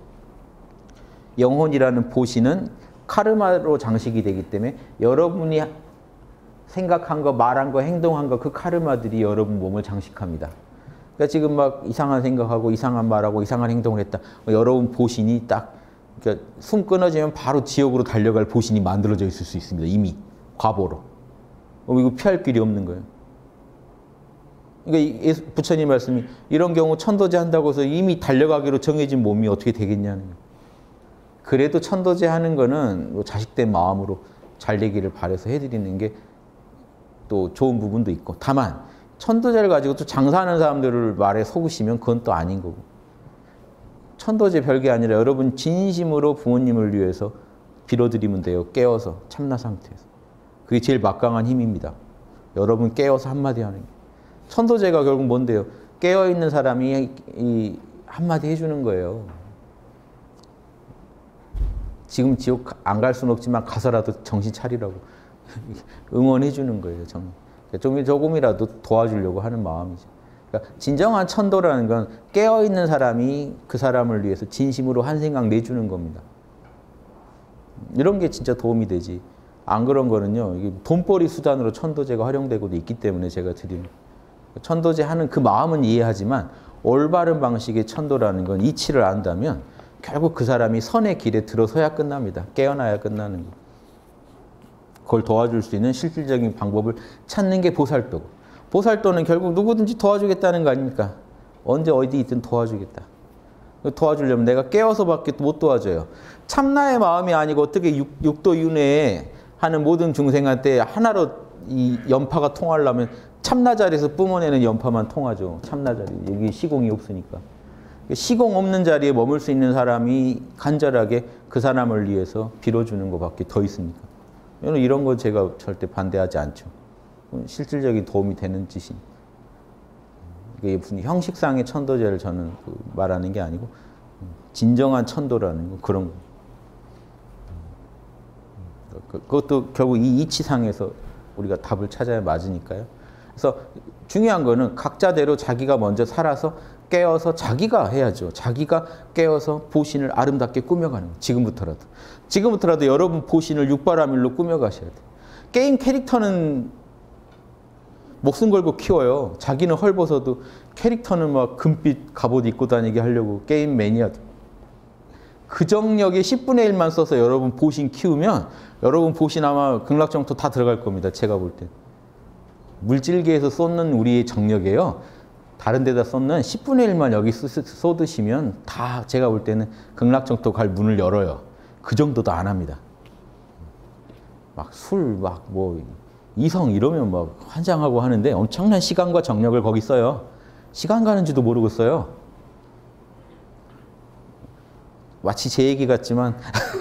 영혼이라는 보신은 카르마로 장식이 되기 때문에 여러분이 생각한 거, 말한 거, 행동한 거, 그 카르마들이 여러분 몸을 장식합니다. 그러니까 지금 막 이상한 생각하고 이상한 말하고 이상한 행동을 했다. 여러분 보신이 딱 그러니까 숨 끊어지면 바로 지옥으로 달려갈 보신이 만들어져 있을 수 있습니다. 이미 과보로. 이거 피할 길이 없는 거예요. 그러니까 부처님 말씀이 이런 경우 천도제 한다고 해서 이미 달려가기로 정해진 몸이 어떻게 되겠냐는 거예요. 그래도 천도제 하는 거는 자식된 마음으로 잘 되기를 바라서 해드리는 게 또 좋은 부분도 있고, 다만 천도제를 가지고 또 장사하는 사람들을 말에 속으시면 그건 또 아닌 거고, 천도제 별게 아니라 여러분 진심으로 부모님을 위해서 빌어드리면 돼요. 깨어서 참나 상태에서. 그게 제일 막강한 힘입니다. 여러분 깨어서 한마디 하는 게. 천도제가 결국 뭔데요? 깨어있는 사람이 이 한마디 해주는 거예요. 지금 지옥 안 갈 수는 없지만 가서라도 정신 차리라고 응원해 주는 거예요. 조금이라도 도와주려고 하는 마음이죠. 그러니까 진정한 천도라는 건 깨어있는 사람이 그 사람을 위해서 진심으로 한 생각 내주는 겁니다. 이런 게 진짜 도움이 되지. 안 그런 거는요, 이게 돈벌이 수단으로 천도제가 활용되고도 있기 때문에 제가 드리는 천도제 하는 그 마음은 이해하지만 올바른 방식의 천도라는 건 이치를 안다면 결국 그 사람이 선의 길에 들어서야 끝납니다. 깨어나야 끝나는 거. 그걸 도와줄 수 있는 실질적인 방법을 찾는 게 보살도고, 보살도는 결국 누구든지 도와주겠다는 거 아닙니까? 언제 어디 있든 도와주겠다. 도와주려면 내가 깨어서밖에 못 도와줘요. 참나의 마음이 아니고 어떻게 육도윤회에 하는 모든 중생한테 하나로 이 연파가 통하려면 참나 자리에서 뿜어내는 연파만 통하죠. 참나 자리. 여기 시공이 없으니까. 시공 없는 자리에 머물 수 있는 사람이 간절하게 그 사람을 위해서 빌어주는 것밖에 더 있습니까? 저는 이런 거 제가 절대 반대하지 않죠. 실질적인 도움이 되는 짓이. 이게 무슨 형식상의 천도제를 저는 말하는 게 아니고 진정한 천도라는 거, 그런 거. 그것도 결국 이 이치상에서 우리가 답을 찾아야 맞으니까요. 그래서 중요한 거는 각자대로 자기가 먼저 살아서 깨어서 자기가 해야죠. 자기가 깨어서 보신을 아름답게 꾸며가는 거예요. 지금부터라도. 지금부터라도 여러분 보신을 육바라밀로 꾸며가셔야 돼요. 게임 캐릭터는 목숨 걸고 키워요. 자기는 헐벗어도 캐릭터는 막 금빛 갑옷 입고 다니게 하려고 게임 매니아도. 그 정력의 10분의 1만 써서 여러분 보신 키우면 여러분 보신 아마 극락정토 다 들어갈 겁니다. 제가 볼 때. 물질계에서 쏟는 우리의 정력이에요. 다른 데다 쏟는 10분의 1만 여기 쏟으시면 다 제가 볼 때는 극락정토 갈 문을 열어요. 그 정도도 안 합니다. 막 술, 막 뭐 이성 이러면 막 환장하고 하는데 엄청난 시간과 정력을 거기 써요. 시간 가는지도 모르고 써요. 마치 제 얘기 같지만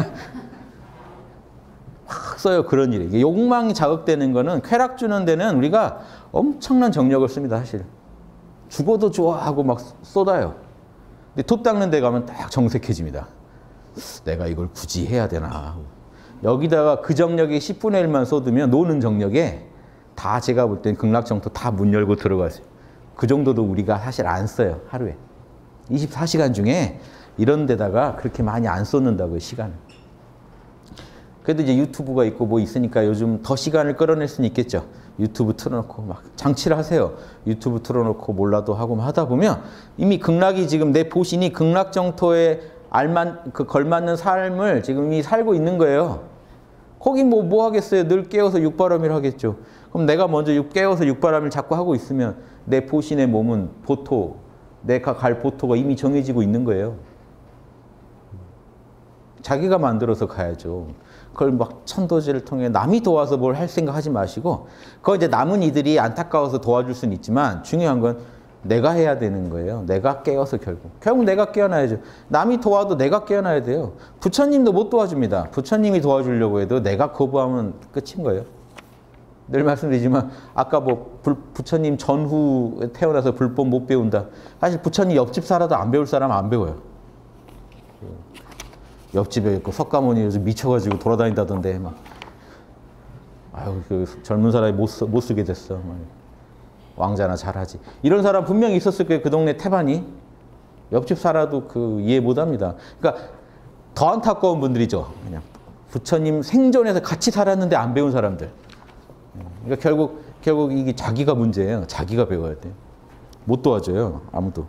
확 써요. 그런 일이. 욕망이 자극되는 거는 쾌락 주는 데는 우리가 엄청난 정력을 씁니다. 사실. 죽어도 좋아하고 막 쏟아요. 근데 톱 닦는 데 가면 딱 정색해집니다. 내가 이걸 굳이 해야 되나. 여기다가 그 정력의 10분의 1만 쏟으면 노는 정력에 다 제가 볼 땐 극락정토 다 문 열고 들어가세요. 그 정도도 우리가 사실 안 써요. 하루에. 24시간 중에 이런 데다가 그렇게 많이 안 쏟는다고요. 시간을. 그래도 이제 유튜브가 있고 뭐 있으니까 요즘 더 시간을 끌어낼 수는 있겠죠. 유튜브 틀어놓고 막 장치를 하세요. 유튜브 틀어놓고 몰라도 하고 하다 보면 이미 극락이 지금 내 보신이 극락정토에 걸맞는 삶을 지금 이미 살고 있는 거예요. 거기 뭐 하겠어요. 늘 깨워서 육바람일 하겠죠. 그럼 내가 먼저 깨워서 육바람일 자꾸 하고 있으면 내 보신의 몸은 보토, 내가 갈 보토가 이미 정해지고 있는 거예요. 자기가 만들어서 가야죠. 그걸 막 천도제를 통해 남이 도와서 뭘 할 생각 하지 마시고, 그거 이제 남은 이들이 안타까워서 도와줄 수는 있지만 중요한 건 내가 해야 되는 거예요. 내가 깨어서 결국 내가 깨어나야죠. 남이 도와도 내가 깨어나야 돼요. 부처님도 못 도와줍니다. 부처님이 도와주려고 해도 내가 거부하면 끝인 거예요. 늘 말씀드리지만 아까 뭐 부처님 전후 태어나서 불법 못 배운다. 사실 부처님 옆집 살아도 안 배울 사람 안 배워요. 옆집에 있고 석가모니 요즘 미쳐가지고 돌아다닌다던데 막 아유 그 젊은 사람이 못 쓰게 됐어. 왕자나 잘하지. 이런 사람 분명히 있었을 거예요. 그 동네 태반이. 옆집 살아도 그 이해 못합니다. 그러니까 더 안타까운 분들이죠. 그냥 부처님 생존에서 같이 살았는데 안 배운 사람들. 그러니까 결국 이게 자기가 문제예요. 자기가 배워야 돼요. 못 도와줘요. 아무도.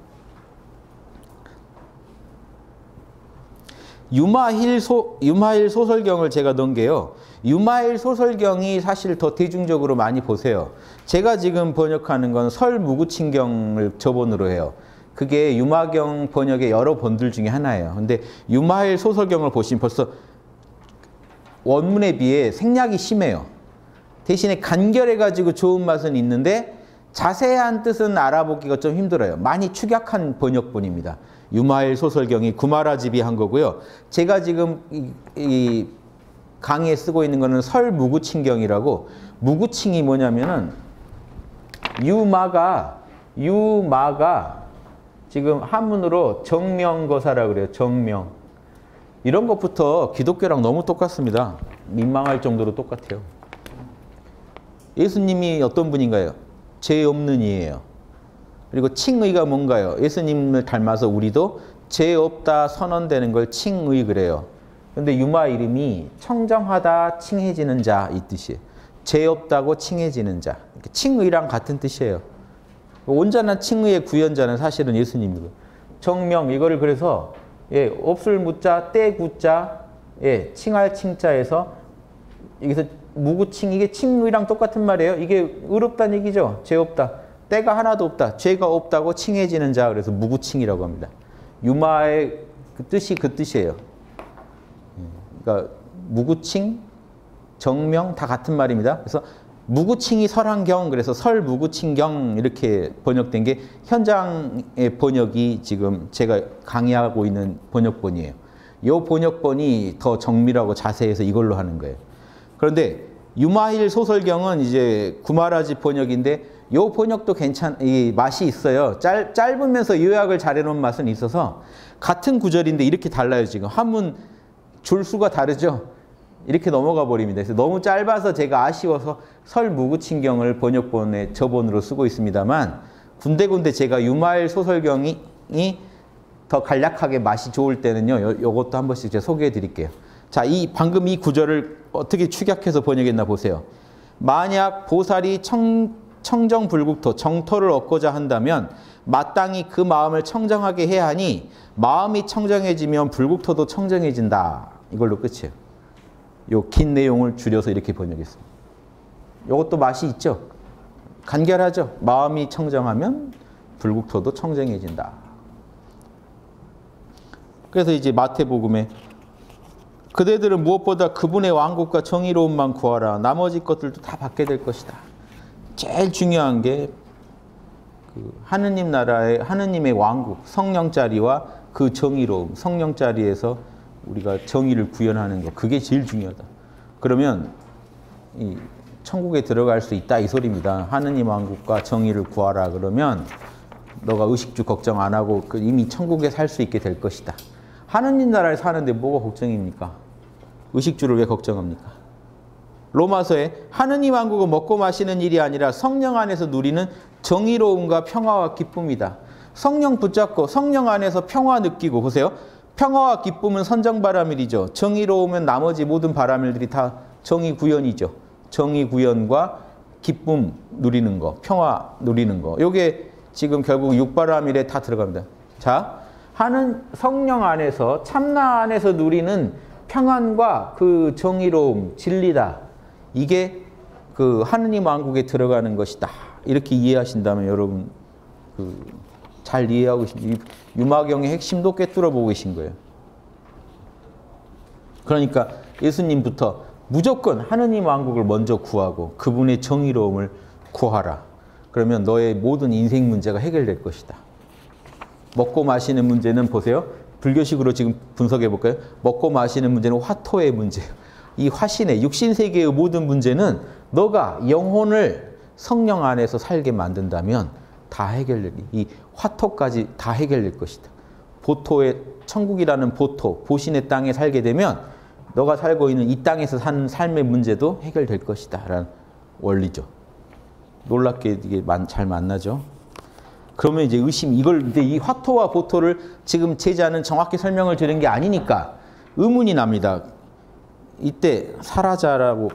유마힐 소설경을 제가 넣은 게요. 유마힐 소설경이 사실 더 대중적으로 많이 보세요. 제가 지금 번역하는 건 설무구칭경을 저번으로 해요. 그게 유마경 번역의 여러 본들 중에 하나예요. 근데 유마힐 소설경을 보시면 벌써 원문에 비해 생략이 심해요. 대신에 간결해가지고 좋은 맛은 있는데 자세한 뜻은 알아보기가 좀 힘들어요. 많이 축약한 번역본입니다. 유마일 소설경이 구마라집이 한 거고요. 제가 지금 이 강의에 쓰고 있는 거는 설무구칭경이라고, 무구칭이 뭐냐면은 유마가 지금 한문으로 정명거사라 그래요. 정명. 이런 것부터 기독교랑 너무 똑같습니다. 민망할 정도로 똑같아요. 예수님이 어떤 분인가요? 죄 없는 이예요. 그리고 칭의가 뭔가요? 예수님을 닮아서 우리도 죄 없다 선언되는 걸 칭의 그래요. 그런데 유마 이름이 청정하다 칭해지는 자 이 뜻이에요. 죄 없다고 칭해지는 자. 칭의랑 같은 뜻이에요. 온전한 칭의의 구현자는 사실은 예수님이고. 정명 이거를 그래서 없을 무자 때 구자 칭할 칭자에서 여기서 무구칭 이게 칭의랑 똑같은 말이에요. 이게 의롭다는 얘기죠. 죄 없다. 때가 하나도 없다. 죄가 없다고 칭해지는 자. 그래서 무구칭이라고 합니다. 유마의 그 뜻이 그 뜻이에요. 그러니까 무구칭, 정명 다 같은 말입니다. 그래서 무구칭이 설한경, 그래서 설무구칭경 이렇게 번역된 게 현장의 번역이 지금 제가 강의하고 있는 번역본이에요. 이 번역본이 더 정밀하고 자세해서 이걸로 하는 거예요. 그런데 유마일 소설경은 이제 구마라지 번역인데 이 번역도 이 맛이 있어요. 짧으면서 요약을 잘해놓은 맛은 있어서 같은 구절인데 이렇게 달라요. 지금 한문 줄수가 다르죠. 이렇게 넘어가 버립니다. 그래서 너무 짧아서 제가 아쉬워서 설무구칭경을 번역본에 저본으로 쓰고 있습니다만 군데군데 제가 유마일 소설경이 더 간략하게 맛이 좋을 때는요. 요것도 한 번씩 제가 소개해 드릴게요. 자, 방금 이 구절을 어떻게 축약해서 번역했나 보세요. 만약 보살이 청정불국토, 정토를 얻고자 한다면 마땅히 그 마음을 청정하게 해야 하니 마음이 청정해지면 불국토도 청정해진다. 이걸로 끝이에요. 요 긴 내용을 줄여서 이렇게 번역했습니다. 이것도 맛이 있죠. 간결하죠. 마음이 청정하면 불국토도 청정해진다. 그래서 이제 마태복음에 그대들은 무엇보다 그분의 왕국과 정의로움만 구하라. 나머지 것들도 다 받게 될 것이다. 제일 중요한 게 하느님 나라의 하느님의 왕국, 성령자리와 그 정의로움, 성령자리에서 우리가 정의를 구현하는 것, 그게 제일 중요하다. 그러면 이 천국에 들어갈 수 있다 이 소리입니다. 하느님 왕국과 정의를 구하라 그러면 너가 의식주 걱정 안 하고 이미 천국에 살 수 있게 될 것이다. 하느님 나라에 사는데 뭐가 걱정입니까? 의식주를 왜 걱정합니까? 로마서에 하느님 왕국은 먹고 마시는 일이 아니라 성령 안에서 누리는 정의로움과 평화와 기쁨이다. 성령 붙잡고 성령 안에서 평화 느끼고, 보세요. 평화와 기쁨은 선정바라밀이죠. 정의로움은 나머지 모든 바라밀들이 다 정의구현이죠. 정의구현과 기쁨 누리는 거, 평화 누리는 거. 요게 지금 결국 육바라밀에 다 들어갑니다. 자, 성령 안에서, 참나 안에서 누리는 평안과 그 정의로움, 진리다. 이게 그 하느님 왕국에 들어가는 것이다. 이렇게 이해하신다면 여러분 잘 이해하고 계십니다. 유마경의 핵심도 꿰뚫어 보고 계신 거예요. 그러니까 예수님부터 무조건 하느님 왕국을 먼저 구하고 그분의 정의로움을 구하라. 그러면 너의 모든 인생 문제가 해결될 것이다. 먹고 마시는 문제는 보세요. 불교식으로 지금 분석해 볼까요? 먹고 마시는 문제는 화토의 문제예요. 이 화신의 육신세계의 모든 문제는 너가 영혼을 성령 안에서 살게 만든다면 다 해결될, 이 화토까지 다 해결될 것이다. 보토의, 천국이라는 보토, 보신의 땅에 살게 되면 너가 살고 있는 이 땅에서 사는 삶의 문제도 해결될 것이다 라는 원리죠. 놀랍게 이게 잘 만나죠. 그러면 이제 근데 이 화토와 보토를 지금 제자는 정확히 설명을 드린 게 아니니까 의문이 납니다. 이때 사라자라고,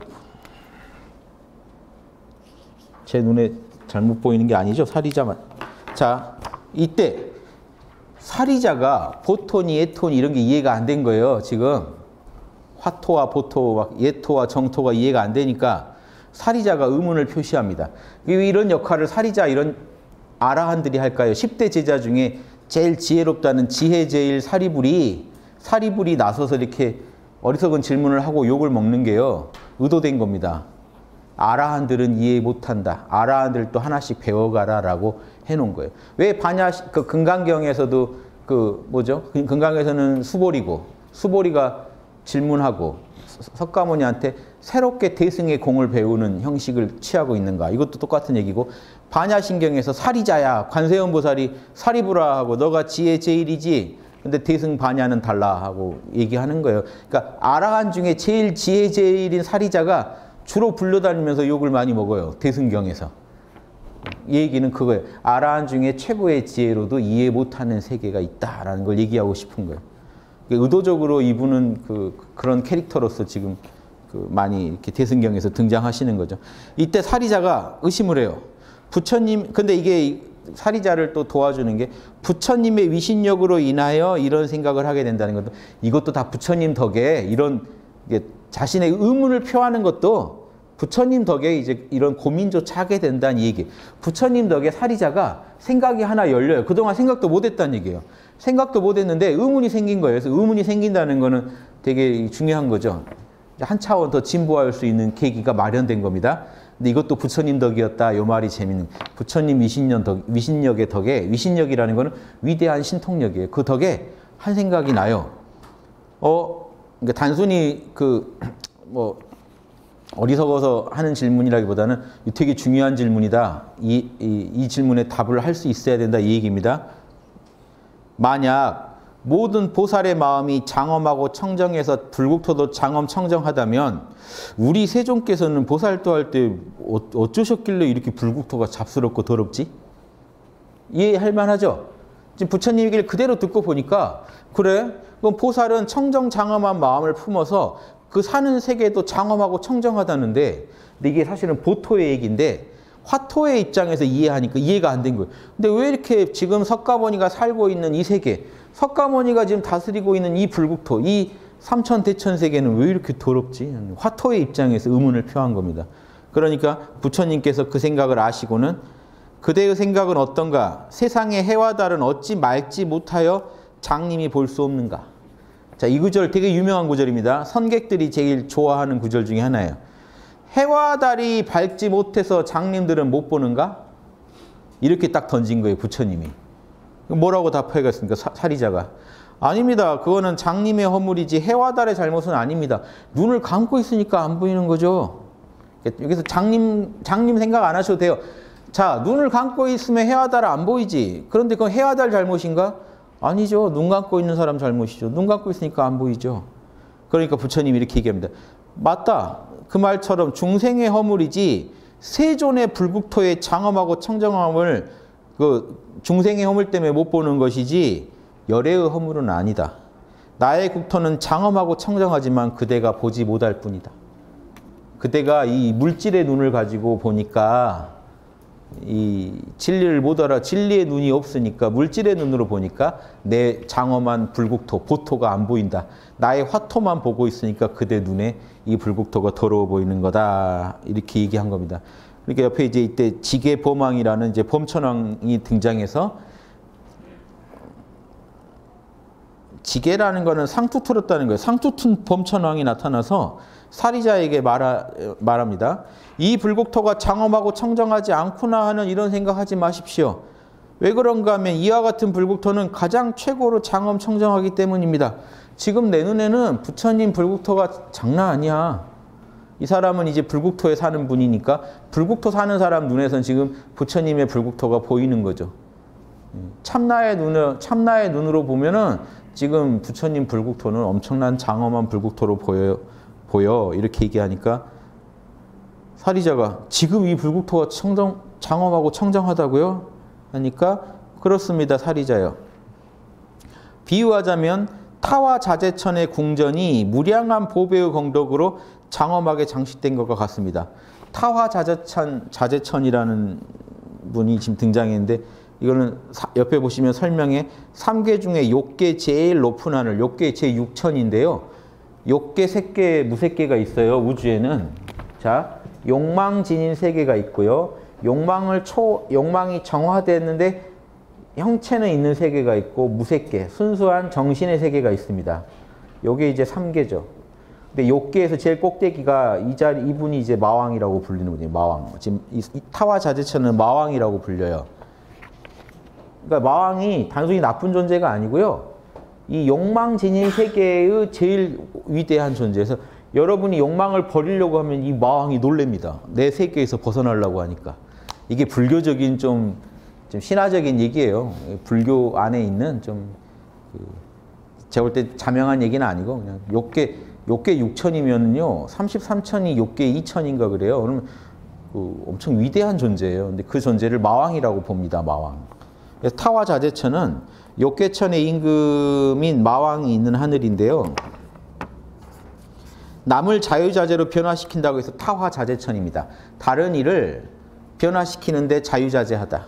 제 눈에 잘못 보이는 게 아니죠. 사리자만. 자, 이때 사리자가 보토니 예토니 이런 게 이해가 안 된 거예요. 지금 화토와 보토, 예토와 정토가 이해가 안 되니까 사리자가 의문을 표시합니다. 왜 이런 역할을 사리자 이런 아라한들이 할까요? 10대 제자 중에 제일 지혜롭다는 지혜제일 사리불이 나서서 이렇게 어리석은 질문을 하고 욕을 먹는 게요. 의도된 겁니다. 아라한들은 이해 못한다. 아라한들도 하나씩 배워가라 라고 해놓은 거예요. 왜 금강경에서도 금강에서는 수보리가 질문하고 석가모니한테 새롭게 대승의 공을 배우는 형식을 취하고 있는가. 이것도 똑같은 얘기고, 반야신경에서 사리자야, 관세음보살이 사리부라 하고 너가 지혜 제일이지 근데 대승 반야는 달라 하고 얘기하는 거예요. 그러니까 아라한 중에 제일 지혜 제일인 사리자가 주로 불려다니면서 욕을 많이 먹어요. 대승경에서. 이 얘기는 그거예요. 아라한 중에 최고의 지혜로도 이해 못하는 세계가 있다라는 걸 얘기하고 싶은 거예요. 의도적으로 이분은 그런 캐릭터로서 지금 많이 이렇게 대승경에서 등장하시는 거죠. 이때 사리자가 의심을 해요. 부처님, 근데 이게 사리자를 또 도와주는 게 부처님의 위신력으로 인하여 이런 생각을 하게 된다는 것도, 이것도 다 부처님 덕에 이런 자신의 의문을 표하는 것도 부처님 덕에 이제 이런 고민조차 하게 된다는 얘기. 부처님 덕에 사리자가 생각이 하나 열려요. 그동안 생각도 못했다는 얘기예요. 생각도 못했는데 의문이 생긴 거예요. 그래서 의문이 생긴다는 거는 되게 중요한 거죠. 한 차원 더 진보할 수 있는 계기가 마련된 겁니다. 근데 이것도 부처님 덕이었다. 요 말이 재밌는. 부처님 위신력의 덕에, 위신력이라는 거는 위대한 신통력이에요. 그 덕에 한 생각이 나요. 그러니까 단순히 어리석어서 하는 질문이라기보다는 되게 중요한 질문이다. 이 질문에 답을 할 수 있어야 된다. 이 얘기입니다. 만약 모든 보살의 마음이 장엄하고 청정해서 불국토도 장엄 청정하다면 우리 세종께서는 보살도 할 때 어쩌셨길래 이렇게 불국토가 잡스럽고 더럽지? 이해할 만하죠? 지금 부처님 얘기를 그대로 듣고 보니까 그래? 그럼 보살은 청정장엄한 마음을 품어서 그 사는 세계도 장엄하고 청정하다는데 근데 이게 사실은 보토의 얘기인데 화토의 입장에서 이해하니까 이해가 안 된 거예요. 근데 왜 이렇게 지금 석가모니가 살고 있는 이 세계, 석가모니가 지금 다스리고 있는 이 불국토, 이 삼천대천 세계는 왜 이렇게 더럽지? 화토의 입장에서 의문을 표한 겁니다. 그러니까 부처님께서 그 생각을 아시고는 그대의 생각은 어떤가? 세상의 해와 달은 어찌 맑지 못하여 장님이 볼 수 없는가? 자, 이 구절 되게 유명한 구절입니다. 선객들이 제일 좋아하는 구절 중에 하나예요. 해와 달이 밝지 못해서 장님들은 못 보는가? 이렇게 딱 던진 거예요, 부처님이. 뭐라고 답하겠습니까? 사리자가. 아닙니다. 그거는 장님의 허물이지 해와 달의 잘못은 아닙니다. 눈을 감고 있으니까 안 보이는 거죠. 여기서 장님 생각 안 하셔도 돼요. 자, 눈을 감고 있으면 해와 달은 안 보이지. 그런데 그건 해와 달 잘못인가? 아니죠. 눈 감고 있는 사람 잘못이죠. 눈 감고 있으니까 안 보이죠. 그러니까 부처님이 이렇게 얘기합니다. 맞다. 그 말처럼 중생의 허물이지 세존의 불국토의 장엄하고 청정함을 중생의 허물 때문에 못 보는 것이지 열애의 허물은 아니다. 나의 국토는 장엄하고 청정하지만 그대가 보지 못할 뿐이다. 그대가 이 물질의 눈을 가지고 보니까 이 진리를 못 알아. 진리의 눈이 없으니까 물질의 눈으로 보니까 내 장엄한 불국토, 보토가 안 보인다. 나의 화토만 보고 있으니까 그대 눈에 이 불국토가 더러워 보이는 거다. 이렇게 얘기한 겁니다. 그러니까 옆에 이제 이때 지계범왕이라는 이제 범천왕이 등장해서 지계라는 거는 상투틀었다는 거예요. 상투튼 범천왕이 나타나서 사리자에게 말합니다. 이 불국토가 장엄하고 청정하지 않구나 하는 이런 생각하지 마십시오. 왜 그런가 하면 이와 같은 불국토는 가장 최고로 장엄 청정하기 때문입니다. 지금 내 눈에는 부처님 불국토가 장난 아니야. 이 사람은 이제 불국토에 사는 분이니까 불국토 사는 사람 눈에선 지금 부처님의 불국토가 보이는 거죠. 참나의 눈으로 보면은 지금 부처님 불국토는 엄청난 장엄한 불국토로 보여. 이렇게 얘기하니까 사리자가 지금 이 불국토가 장엄하고 청정하다고요? 하니까 그렇습니다. 사리자요. 비유하자면 타와 자제천의 궁전이 무량한 보배의 공덕으로 장엄하게 장식된 것과 같습니다. 타화 자제천이라는 분이 지금 등장했는데 이거는 옆에 보시면 설명에 3계 중에 욕계 제일 높은 하늘, 욕계 제6천인데요. 욕계 3개, 무색계가 있어요. 우주에는. 자, 욕망진인 3개가 있고요. 욕망이 정화됐는데 형체는 있는 3개가 있고 무색계, 순수한 정신의 3개가 있습니다. 요게 이제 3계죠. 근데 욕계에서 제일 꼭대기가 이분이 이제 마왕이라고 불리는 분이에요. 마왕. 지금 이 타와 자제천은 마왕이라고 불려요. 그러니까 마왕이 단순히 나쁜 존재가 아니고요. 이 욕망진인 세계의 제일 위대한 존재에서 여러분이 욕망을 버리려고 하면 이 마왕이 놀랍니다. 내 세계에서 벗어나려고 하니까. 이게 불교적인 좀 신화적인 얘기예요. 불교 안에 있는 제가 볼 때 자명한 얘기는 아니고 그냥 욕계 6천이면요 33천이 욕계 2천인가 그래요. 그러면 엄청 위대한 존재예요. 근데 그 존재를 마왕이라고 봅니다. 마왕. 그래서 타와 자제천은 욕계천의 임금인 마왕이 있는 하늘인데요. 남을 자유자재로 변화시킨다고 해서 타화 자제천입니다. 다른 일을 변화시키는데 자유자재하다.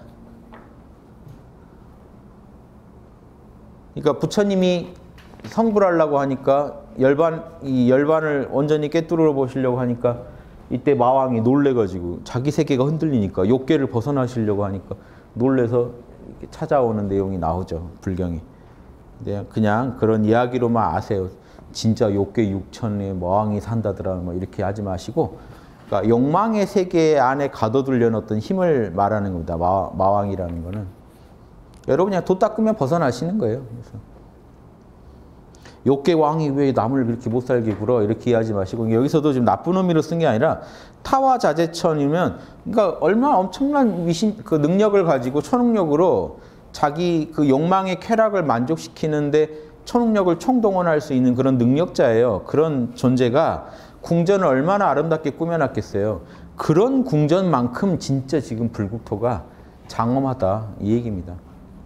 그러니까 부처님이 성불하려고 하니까 이 열반을 온전히 꿰뚫어 보시려고 하니까 이때 마왕이 놀래가지고 자기 세계가 흔들리니까 욕계를 벗어나시려고 하니까 놀래서 이렇게 찾아오는 내용이 나오죠. 불경에. 그냥 그런 이야기로만 아세요. 진짜 욕계 6천에 마왕이 산다더라 뭐 이렇게 하지 마시고 그러니까 욕망의 세계 안에 가둬들려 놓은 힘을 말하는 겁니다. 마왕이라는 거는. 여러분 그냥 도 닦으면 벗어나시는 거예요. 그래서 욕계 왕이 왜 남을 그렇게 못 살게 굴어 이렇게 이해하지 마시고 여기서도 지금 나쁜 의미로 쓴 게 아니라 타화자재천이면 그러니까 얼마나 엄청난 그 능력을 가지고 초능력으로 자기 그 욕망의 쾌락을 만족시키는데 초능력을 총동원할 수 있는 그런 능력자예요. 그런 존재가 궁전을 얼마나 아름답게 꾸며놨겠어요. 그런 궁전만큼 진짜 지금 불국토가 장엄하다 이 얘기입니다.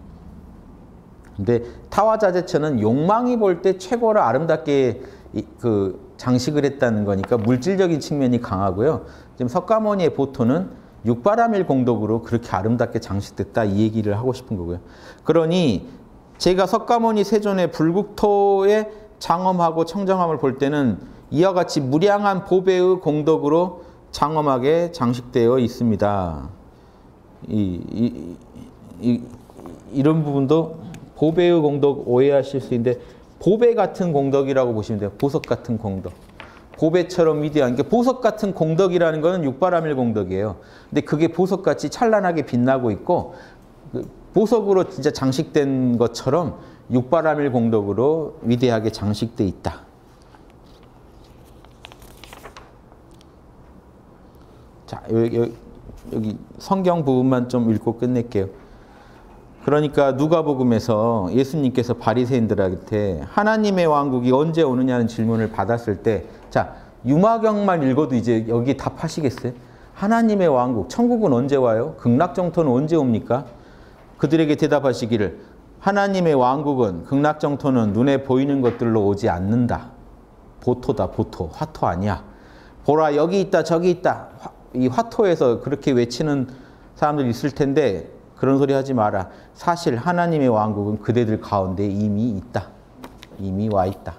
근데 타화자재천은 욕망이 볼 때 최고로 아름답게 그 장식을 했다는 거니까 물질적인 측면이 강하고요. 지금 석가모니의 보토는 육바라밀 공덕으로 그렇게 아름답게 장식됐다 이 얘기를 하고 싶은 거고요. 그러니 제가 석가모니 세존의 불국토의 장엄하고 청정함을 볼 때는 이와 같이 무량한 보배의 공덕으로 장엄하게 장식되어 있습니다. 이런 부분도 보배의 공덕 오해하실 수 있는데 보배 같은 공덕이라고 보시면 돼요. 보석 같은 공덕. 보배처럼 위대한 게 보석 같은 공덕이라는 것은 육바라밀 공덕이에요. 근데 그게 보석같이 찬란하게 빛나고 있고 보석으로 진짜 장식된 것처럼 육바라밀 공덕으로 위대하게 장식돼 있다. 자, 여기 성경 부분만 좀 읽고 끝낼게요. 그러니까 누가복음에서 예수님께서 바리새인들한테 하나님의 왕국이 언제 오느냐는 질문을 받았을 때, 자, 유마경만 읽어도 이제 여기 답하시겠어요? 하나님의 왕국, 천국은 언제 와요? 극락정토는 언제 옵니까? 그들에게 대답하시기를 하나님의 왕국은 극락정토는 눈에 보이는 것들로 오지 않는다. 보토다, 보토. 화토 아니야. 보라, 여기 있다, 저기 있다. 이 화토에서 그렇게 외치는 사람들이 있을 텐데 그런 소리 하지 마라. 사실 하나님의 왕국은 그대들 가운데 이미 있다. 이미 와 있다.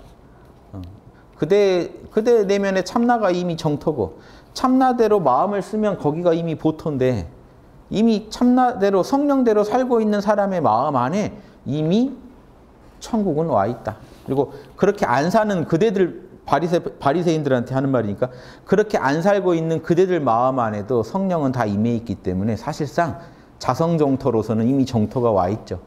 그대 내면에 참나가 이미 정토고 참나대로 마음을 쓰면 거기가 이미 보토인데 이미 참나대로 성령대로 살고 있는 사람의 마음 안에 이미 천국은 와 있다. 그리고 그렇게 안 사는 그대들 바리새인들한테 하는 말이니까 그렇게 안 살고 있는 그대들 마음 안에도 성령은 다 임해 있기 때문에 사실상 자성정토로서는 이미 정토가 와 있죠.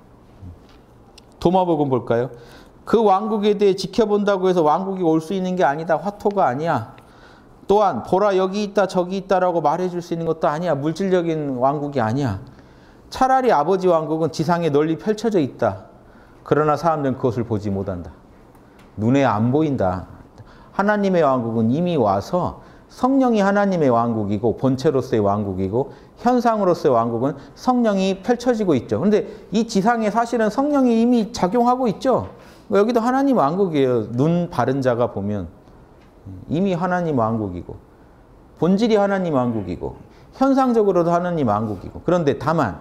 도마복음 볼까요? 그 왕국에 대해 지켜본다고 해서 왕국이 올 수 있는 게 아니다. 화토가 아니야. 또한 보라 여기 있다 저기 있다라고 말해줄 수 있는 것도 아니야. 물질적인 왕국이 아니야. 차라리 아버지 왕국은 지상에 널리 펼쳐져 있다. 그러나 사람들은 그것을 보지 못한다. 눈에 안 보인다. 하나님의 왕국은 이미 와서 성령이 하나님의 왕국이고 본체로서의 왕국이고 현상으로서의 왕국은 성령이 펼쳐지고 있죠. 그런데 이 지상에 사실은 성령이 이미 작용하고 있죠. 여기도 하나님 왕국이에요. 눈 바른 자가 보면 이미 하나님 왕국이고 본질이 하나님 왕국이고 현상적으로도 하나님 왕국이고 그런데 다만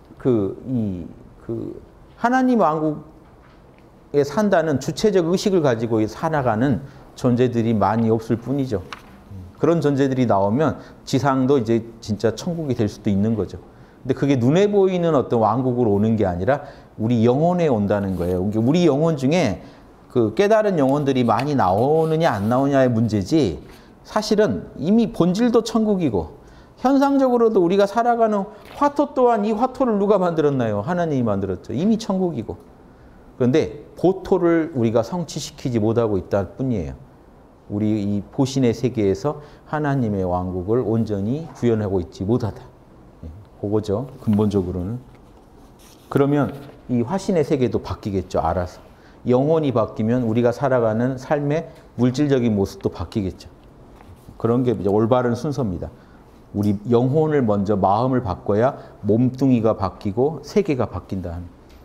하나님 왕국에 산다는 주체적 의식을 가지고 살아가는 존재들이 많이 없을 뿐이죠. 그런 존재들이 나오면 지상도 이제 진짜 천국이 될 수도 있는 거죠. 근데 그게 눈에 보이는 어떤 왕국으로 오는 게 아니라 우리 영혼에 온다는 거예요. 우리 영혼 중에 그 깨달은 영혼들이 많이 나오느냐 안 나오냐의 문제지 사실은 이미 본질도 천국이고 현상적으로도 우리가 살아가는 화토 또한 이 화토를 누가 만들었나요? 하나님이 만들었죠. 이미 천국이고. 그런데 보토를 우리가 성취시키지 못하고 있다 뿐이에요. 우리 이 보신의 세계에서 하나님의 왕국을 온전히 구현하고 있지 못하다. 그거죠. 근본적으로는. 그러면 이 화신의 세계도 바뀌겠죠. 알아서. 영혼이 바뀌면 우리가 살아가는 삶의 물질적인 모습도 바뀌겠죠. 그런 게 이제 올바른 순서입니다. 우리 영혼을 먼저 마음을 바꿔야 몸뚱이가 바뀌고 세계가 바뀐다.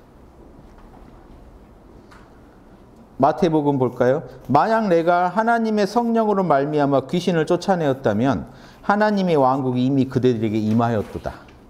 마태복음 볼까요? 만약 내가 하나님의 성령으로 말미암아 귀신을 쫓아내었다면 하나님의 왕국이 이미 그대들에게 임하였도다.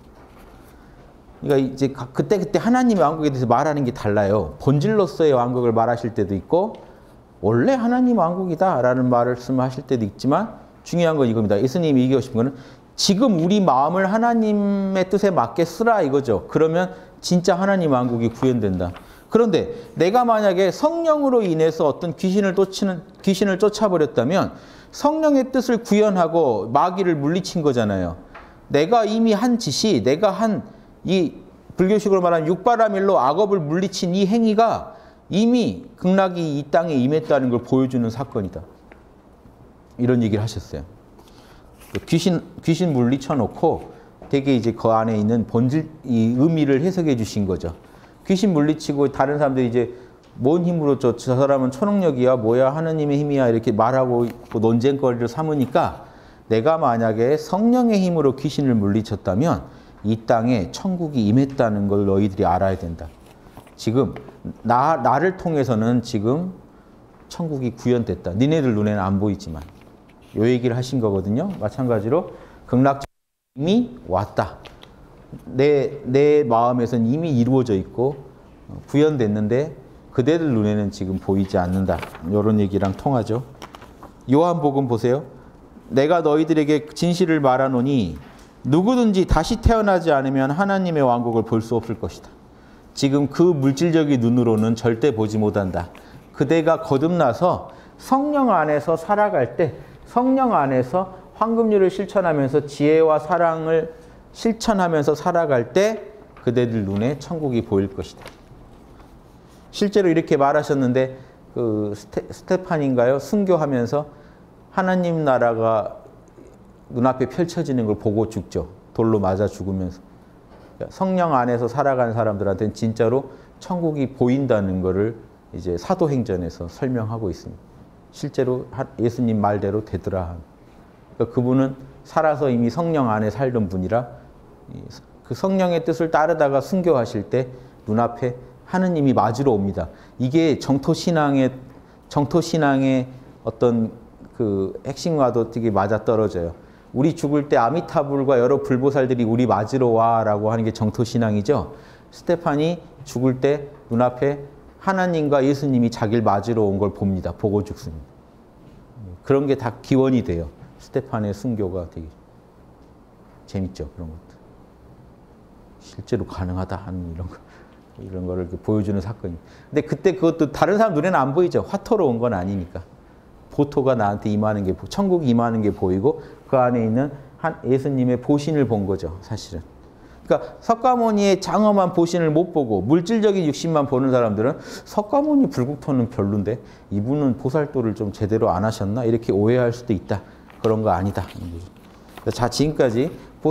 그러니까 이제 그때 하나님의 왕국에 대해서 말하는 게 달라요. 본질로서의 왕국을 말하실 때도 있고 원래 하나님 왕국이다라는 말씀하실 때도 있지만 중요한 건 이겁니다. 예수님이 얘기하고 싶은 거는 지금 우리 마음을 하나님의 뜻에 맞게 쓰라 이거죠. 그러면 진짜 하나님 왕국이 구현된다. 그런데 내가 만약에 성령으로 인해서 어떤 귀신을 쫓아버렸다면 성령의 뜻을 구현하고 마귀를 물리친 거잖아요. 내가 이미 한 짓이, 내가 한 이 불교식으로 말하면 육바라밀로 악업을 물리친 이 행위가 이미 극락이 이 땅에 임했다는 걸 보여주는 사건이다. 이런 얘기를 하셨어요. 귀신 물리쳐 놓고 되게 이제 그 안에 있는 본질, 이 의미를 해석해 주신 거죠. 귀신 물리치고 다른 사람들이 이제 뭔 힘으로 저 사람은 초능력이야, 뭐야, 하느님의 힘이야 이렇게 말하고 논쟁거리를 삼으니까 내가 만약에 성령의 힘으로 귀신을 물리쳤다면 이 땅에 천국이 임했다는 걸 너희들이 알아야 된다. 지금 나를 통해서는 지금 천국이 구현됐다. 니네들 눈에는 안 보이지만. 요 얘기를 하신 거거든요. 마찬가지로 극락적 이미 왔다. 내 마음에서는 이미 이루어져 있고 구현됐는데 그대들 눈에는 지금 보이지 않는다. 이런 얘기랑 통하죠. 요한복음 보세요. 내가 너희들에게 진실을 말하노니 누구든지 다시 태어나지 않으면 하나님의 왕국을 볼 수 없을 것이다. 지금 그 물질적인 눈으로는 절대 보지 못한다. 그대가 거듭나서 성령 안에서 살아갈 때, 성령 안에서 황금률을 실천하면서 지혜와 사랑을 실천하면서 살아갈 때 그대들 눈에 천국이 보일 것이다. 실제로 이렇게 말하셨는데 그 스테판인가요? 순교하면서 하나님 나라가 눈앞에 펼쳐지는 걸 보고 죽죠. 돌로 맞아 죽으면서. 성령 안에서 살아간 사람들한테는 진짜로 천국이 보인다는 것을 이제 사도행전에서 설명하고 있습니다. 실제로 예수님 말대로 되더라. 그러니까 그분은 살아서 이미 성령 안에 살던 분이라 그 성령의 뜻을 따르다가 순교하실 때 눈앞에 하느님이 맞으러 옵니다. 이게 정토신앙의 어떤 그 핵심과도 되게 맞아떨어져요. 우리 죽을 때 아미타불과 여러 불보살들이 우리 맞으러 와라고 하는 게 정토신앙이죠. 스테판이 죽을 때 눈앞에 하나님과 예수님이 자기를 맞으러 온 걸 봅니다. 보고 죽습니다. 그런 게 다 기원이 돼요. 스테판의 순교가 되게 재밌죠. 그런 것도. 실제로 가능하다 하는 이런 거를 보여주는 사건입니다. 근데 그때 그것도 다른 사람 눈에는 안 보이죠. 화토로 온 건 아니니까. 보토가 나한테 임하는 게, 천국이 임하는 게 보이고 그 안에 있는 예수님의 보신을 본 거죠, 사실은. 그러니까 석가모니의 장엄한 보신을 못 보고 물질적인 육신만 보는 사람들은 석가모니 불국토는 별론데 이분은 보살도를 좀 제대로 안 하셨나? 이렇게 오해할 수도 있다. 그런 거 아니다. 자, 지금까지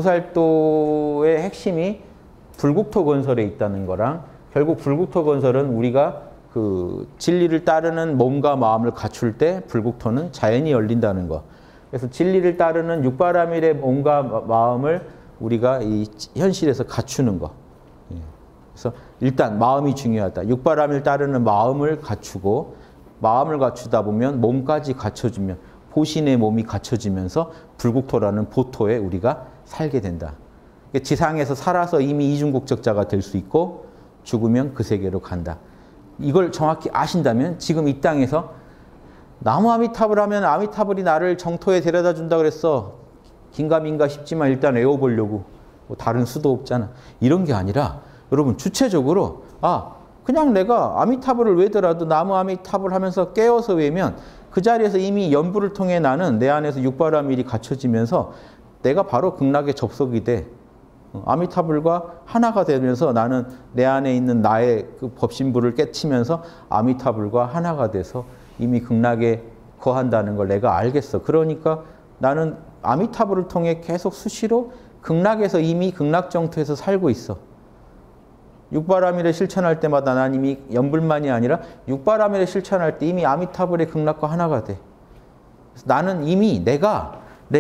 보살도의 핵심이 불국토 건설에 있다는 거랑 결국 불국토 건설은 우리가 그 진리를 따르는 몸과 마음을 갖출 때 불국토는 자연히 열린다는 거. 그래서 진리를 따르는 육바라밀의 몸과 마음을 우리가 이 현실에서 갖추는 거. 그래서 일단 마음이 중요하다. 육바라밀 따르는 마음을 갖추고 마음을 갖추다 보면 몸까지 갖춰주면 보신의 몸이 갖춰지면서 불국토라는 보토에 우리가 살게 된다. 지상에서 살아서 이미 이중국적자가 될 수 있고 죽으면 그 세계로 간다. 이걸 정확히 아신다면 지금 이 땅에서 나무 아미타불 하면 아미타불이 나를 정토에 데려다 준다 그랬어. 긴가민가 싶지만 일단 외워보려고. 뭐 다른 수도 없잖아. 이런 게 아니라 여러분 주체적으로 그냥 내가 아미타불을 외더라도 나무 아미타불 하면서 깨어서 외면 그 자리에서 이미 연부를 통해 나는 내 안에서 육바라밀이 갖춰지면서 내가 바로 극락에 접속이 돼. 아미타불과 하나가 되면서 나는 내 안에 있는 나의 그 법신부를 깨치면서 아미타불과 하나가 돼서 이미 극락에 거한다는 걸 내가 알겠어. 그러니까 나는 아미타불을 통해 계속 수시로 극락에서 이미 극락정토에서 살고 있어. 육바라밀을 실천할 때마다 난 이미 연불만이 아니라 육바라밀을 실천할 때 이미 아미타불의 극락과 하나가 돼. 나는 이미 내가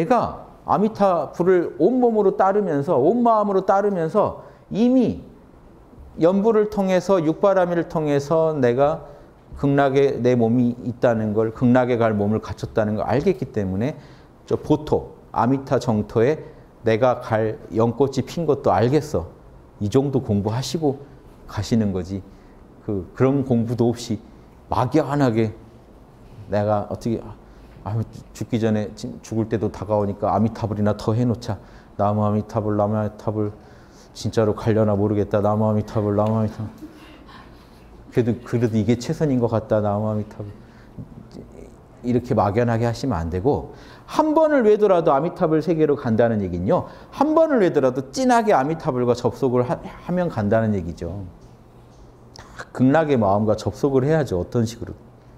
아미타불을 온몸으로 따르면서 온 마음으로 따르면서 이미 연부를 통해서 육바라밀을 통해서 내가 극락에 내 몸이 있다는 걸, 극락에 갈 몸을 갖췄다는 걸 알겠기 때문에 저 보토 아미타 정토에 내가 갈 연꽃이 핀 것도 알겠어. 이 정도 공부하시고 가시는 거지. 그런 공부도 없이 막연하게 내가 어떻게 죽기 전에 죽을 때도 다가오니까 아미타불이나 더 해놓자. 나무 아미타불, 나무 아미타불 진짜로 가려나 모르겠다. 나무 아미타불, 나무 아미타불. 그래도 이게 최선인 것 같다. 나무 아미타불. 이렇게 막연하게 하시면 안 되고 한 번을 외더라도 아미타불 세계로 간다는 얘기는요. 한 번을 외더라도 진하게 아미타불과 접속을 하면 간다는 얘기죠. 극락의 마음과 접속을 해야죠. 어떤 식으로.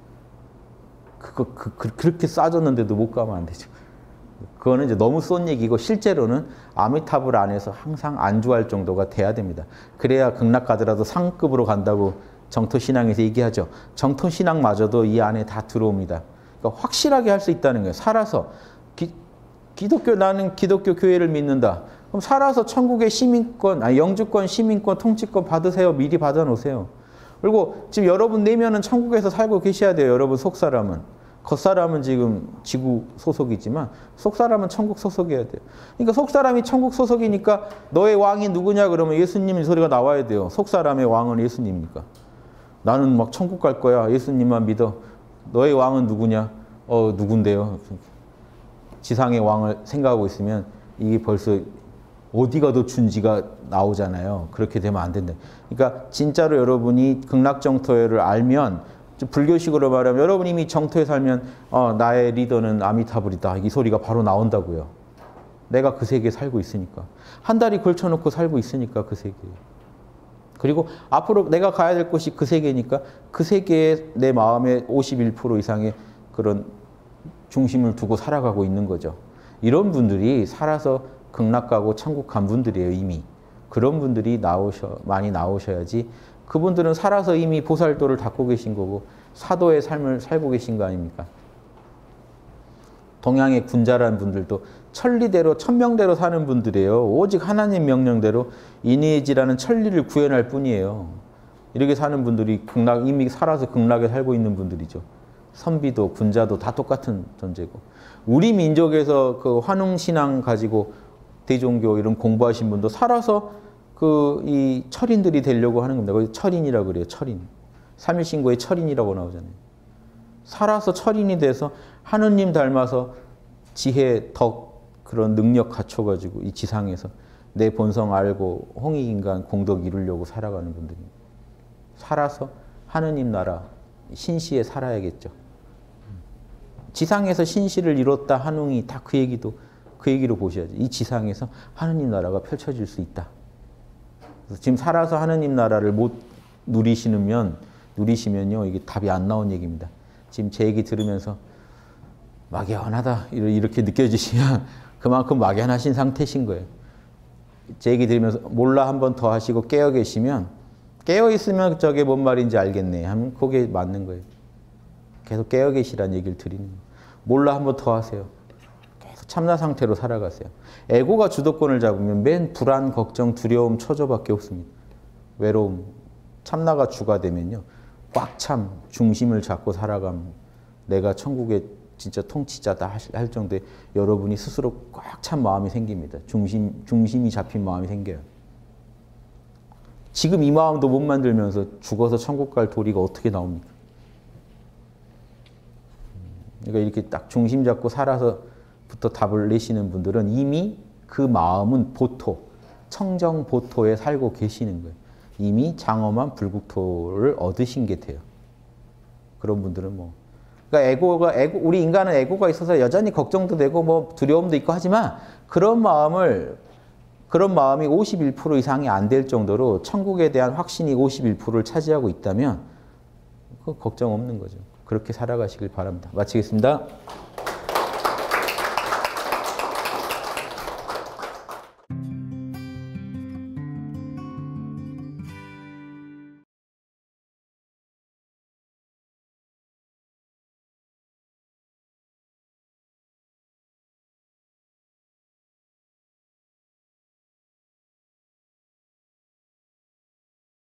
그렇게 싸졌는데도 못 가면 안 되죠. 그거는 이제 너무 쏜 얘기고 실제로는 아미타불 안에서 항상 안주할 정도가 돼야 됩니다. 그래야 극락 가더라도 상급으로 간다고 정토신앙에서 얘기하죠. 정토신앙마저도 이 안에 다 들어옵니다. 그러니까 확실하게 할 수 있다는 거예요. 살아서 나는 기독교 교회를 믿는다. 그럼 살아서 천국의 시민권, 영주권, 시민권, 통치권 받으세요. 미리 받아놓으세요. 그리고 지금 여러분 내면은 천국에서 살고 계셔야 돼요. 여러분 속사람은. 겉사람은 지금 지구 소속이지만 속사람은 천국 소속이어야 돼요. 그러니까 속사람이 천국 소속이니까 너의 왕이 누구냐 그러면 예수님 소리가 나와야 돼요. 속사람의 왕은 예수님이니까. 나는 막 천국 갈 거야. 예수님만 믿어. 너의 왕은 누구냐? 누군데요? 지상의 왕을 생각하고 있으면 이게 벌써 어디가 더 준지가 나오잖아요. 그렇게 되면 안 된다. 그러니까 진짜로 여러분이 극락정토를 알면 불교식으로 말하면 여러분 이미 정토에 살면 나의 리더는 아미타불이다. 이 소리가 바로 나온다고요. 내가 그 세계에 살고 있으니까. 한 다리 걸쳐놓고 살고 있으니까 그 세계에. 그리고 앞으로 내가 가야 될 곳이 그 세계니까 그 세계에 내 마음의 51% 이상의 그런 중심을 두고 살아가고 있는 거죠. 이런 분들이 살아서 극락 가고 천국 간 분들이에요, 이미. 그런 분들이 많이 나오셔야지. 그분들은 살아서 이미 보살도를 닦고 계신 거고 사도의 삶을 살고 계신 거 아닙니까? 동양의 군자라는 분들도 천리대로 천명대로 사는 분들이에요. 오직 하나님 명령대로 인의지라는 천리를 구현할 뿐이에요. 이렇게 사는 분들이 이미 살아서 극락에 살고 있는 분들이죠. 선비도 군자도 다 똑같은 존재고. 우리 민족에서 그 환웅신앙 가지고 대종교 이런 공부하신 분도 살아서 이 철인들이 되려고 하는 겁니다. 거기 철인이라고 그래요. 철인. 삼일신고에 철인이라고 나오잖아요. 살아서 철인이 돼서 하느님 닮아서 지혜, 덕, 그런 능력 갖춰가지고 이 지상에서 내 본성 알고 홍익인간 공덕 이루려고 살아가는 분들입니다. 살아서 하느님 나라 신시에 살아야겠죠. 지상에서 신시를 이뤘다 한웅이 다 그 얘기로 보셔야죠. 이 지상에서 하느님 나라가 펼쳐질 수 있다. 지금 살아서 하느님 나라를 못 누리시면요, 이게 답이 안 나온 얘기입니다. 지금 제 얘기 들으면서 막연하다 이렇게 느껴지시면 그만큼 막연하신 상태신 거예요. 제 얘기 들으면서 몰라 한 번 더 하시고 깨어 계시면 깨어 있으면 저게 뭔 말인지 알겠네 하면 그게 맞는 거예요. 계속 깨어 계시라는 얘기를 드리는 거예요. 몰라 한 번 더 하세요. 계속 참나 상태로 살아가세요. 에고가 주도권을 잡으면 맨 불안, 걱정, 두려움, 초조밖에 없습니다. 외로움. 참나가 주가 되면요. 꽉 참 중심을 잡고 살아가면 내가 천국의 진짜 통치자다 할 정도의 여러분이 스스로 꽉 찬 마음이 생깁니다. 중심이 잡힌 마음이 생겨요. 지금 이 마음도 못 만들면서 죽어서 천국 갈 도리가 어떻게 나옵니까? 그러니까 이렇게 딱 중심 잡고 살아서부터 답을 내시는 분들은 이미 그 마음은 보토, 청정 보토에 살고 계시는 거예요. 이미 장엄한 불국토를 얻으신 게 돼요. 그런 분들은 뭐. 그러니까 우리 인간은 에고가 있어서 여전히 걱정도 되고 뭐 두려움도 있고 하지만 그런 마음이 51% 이상이 안 될 정도로 천국에 대한 확신이 51%를 차지하고 있다면 그 걱정 없는 거죠. 그렇게 살아가시길 바랍니다. 마치겠습니다.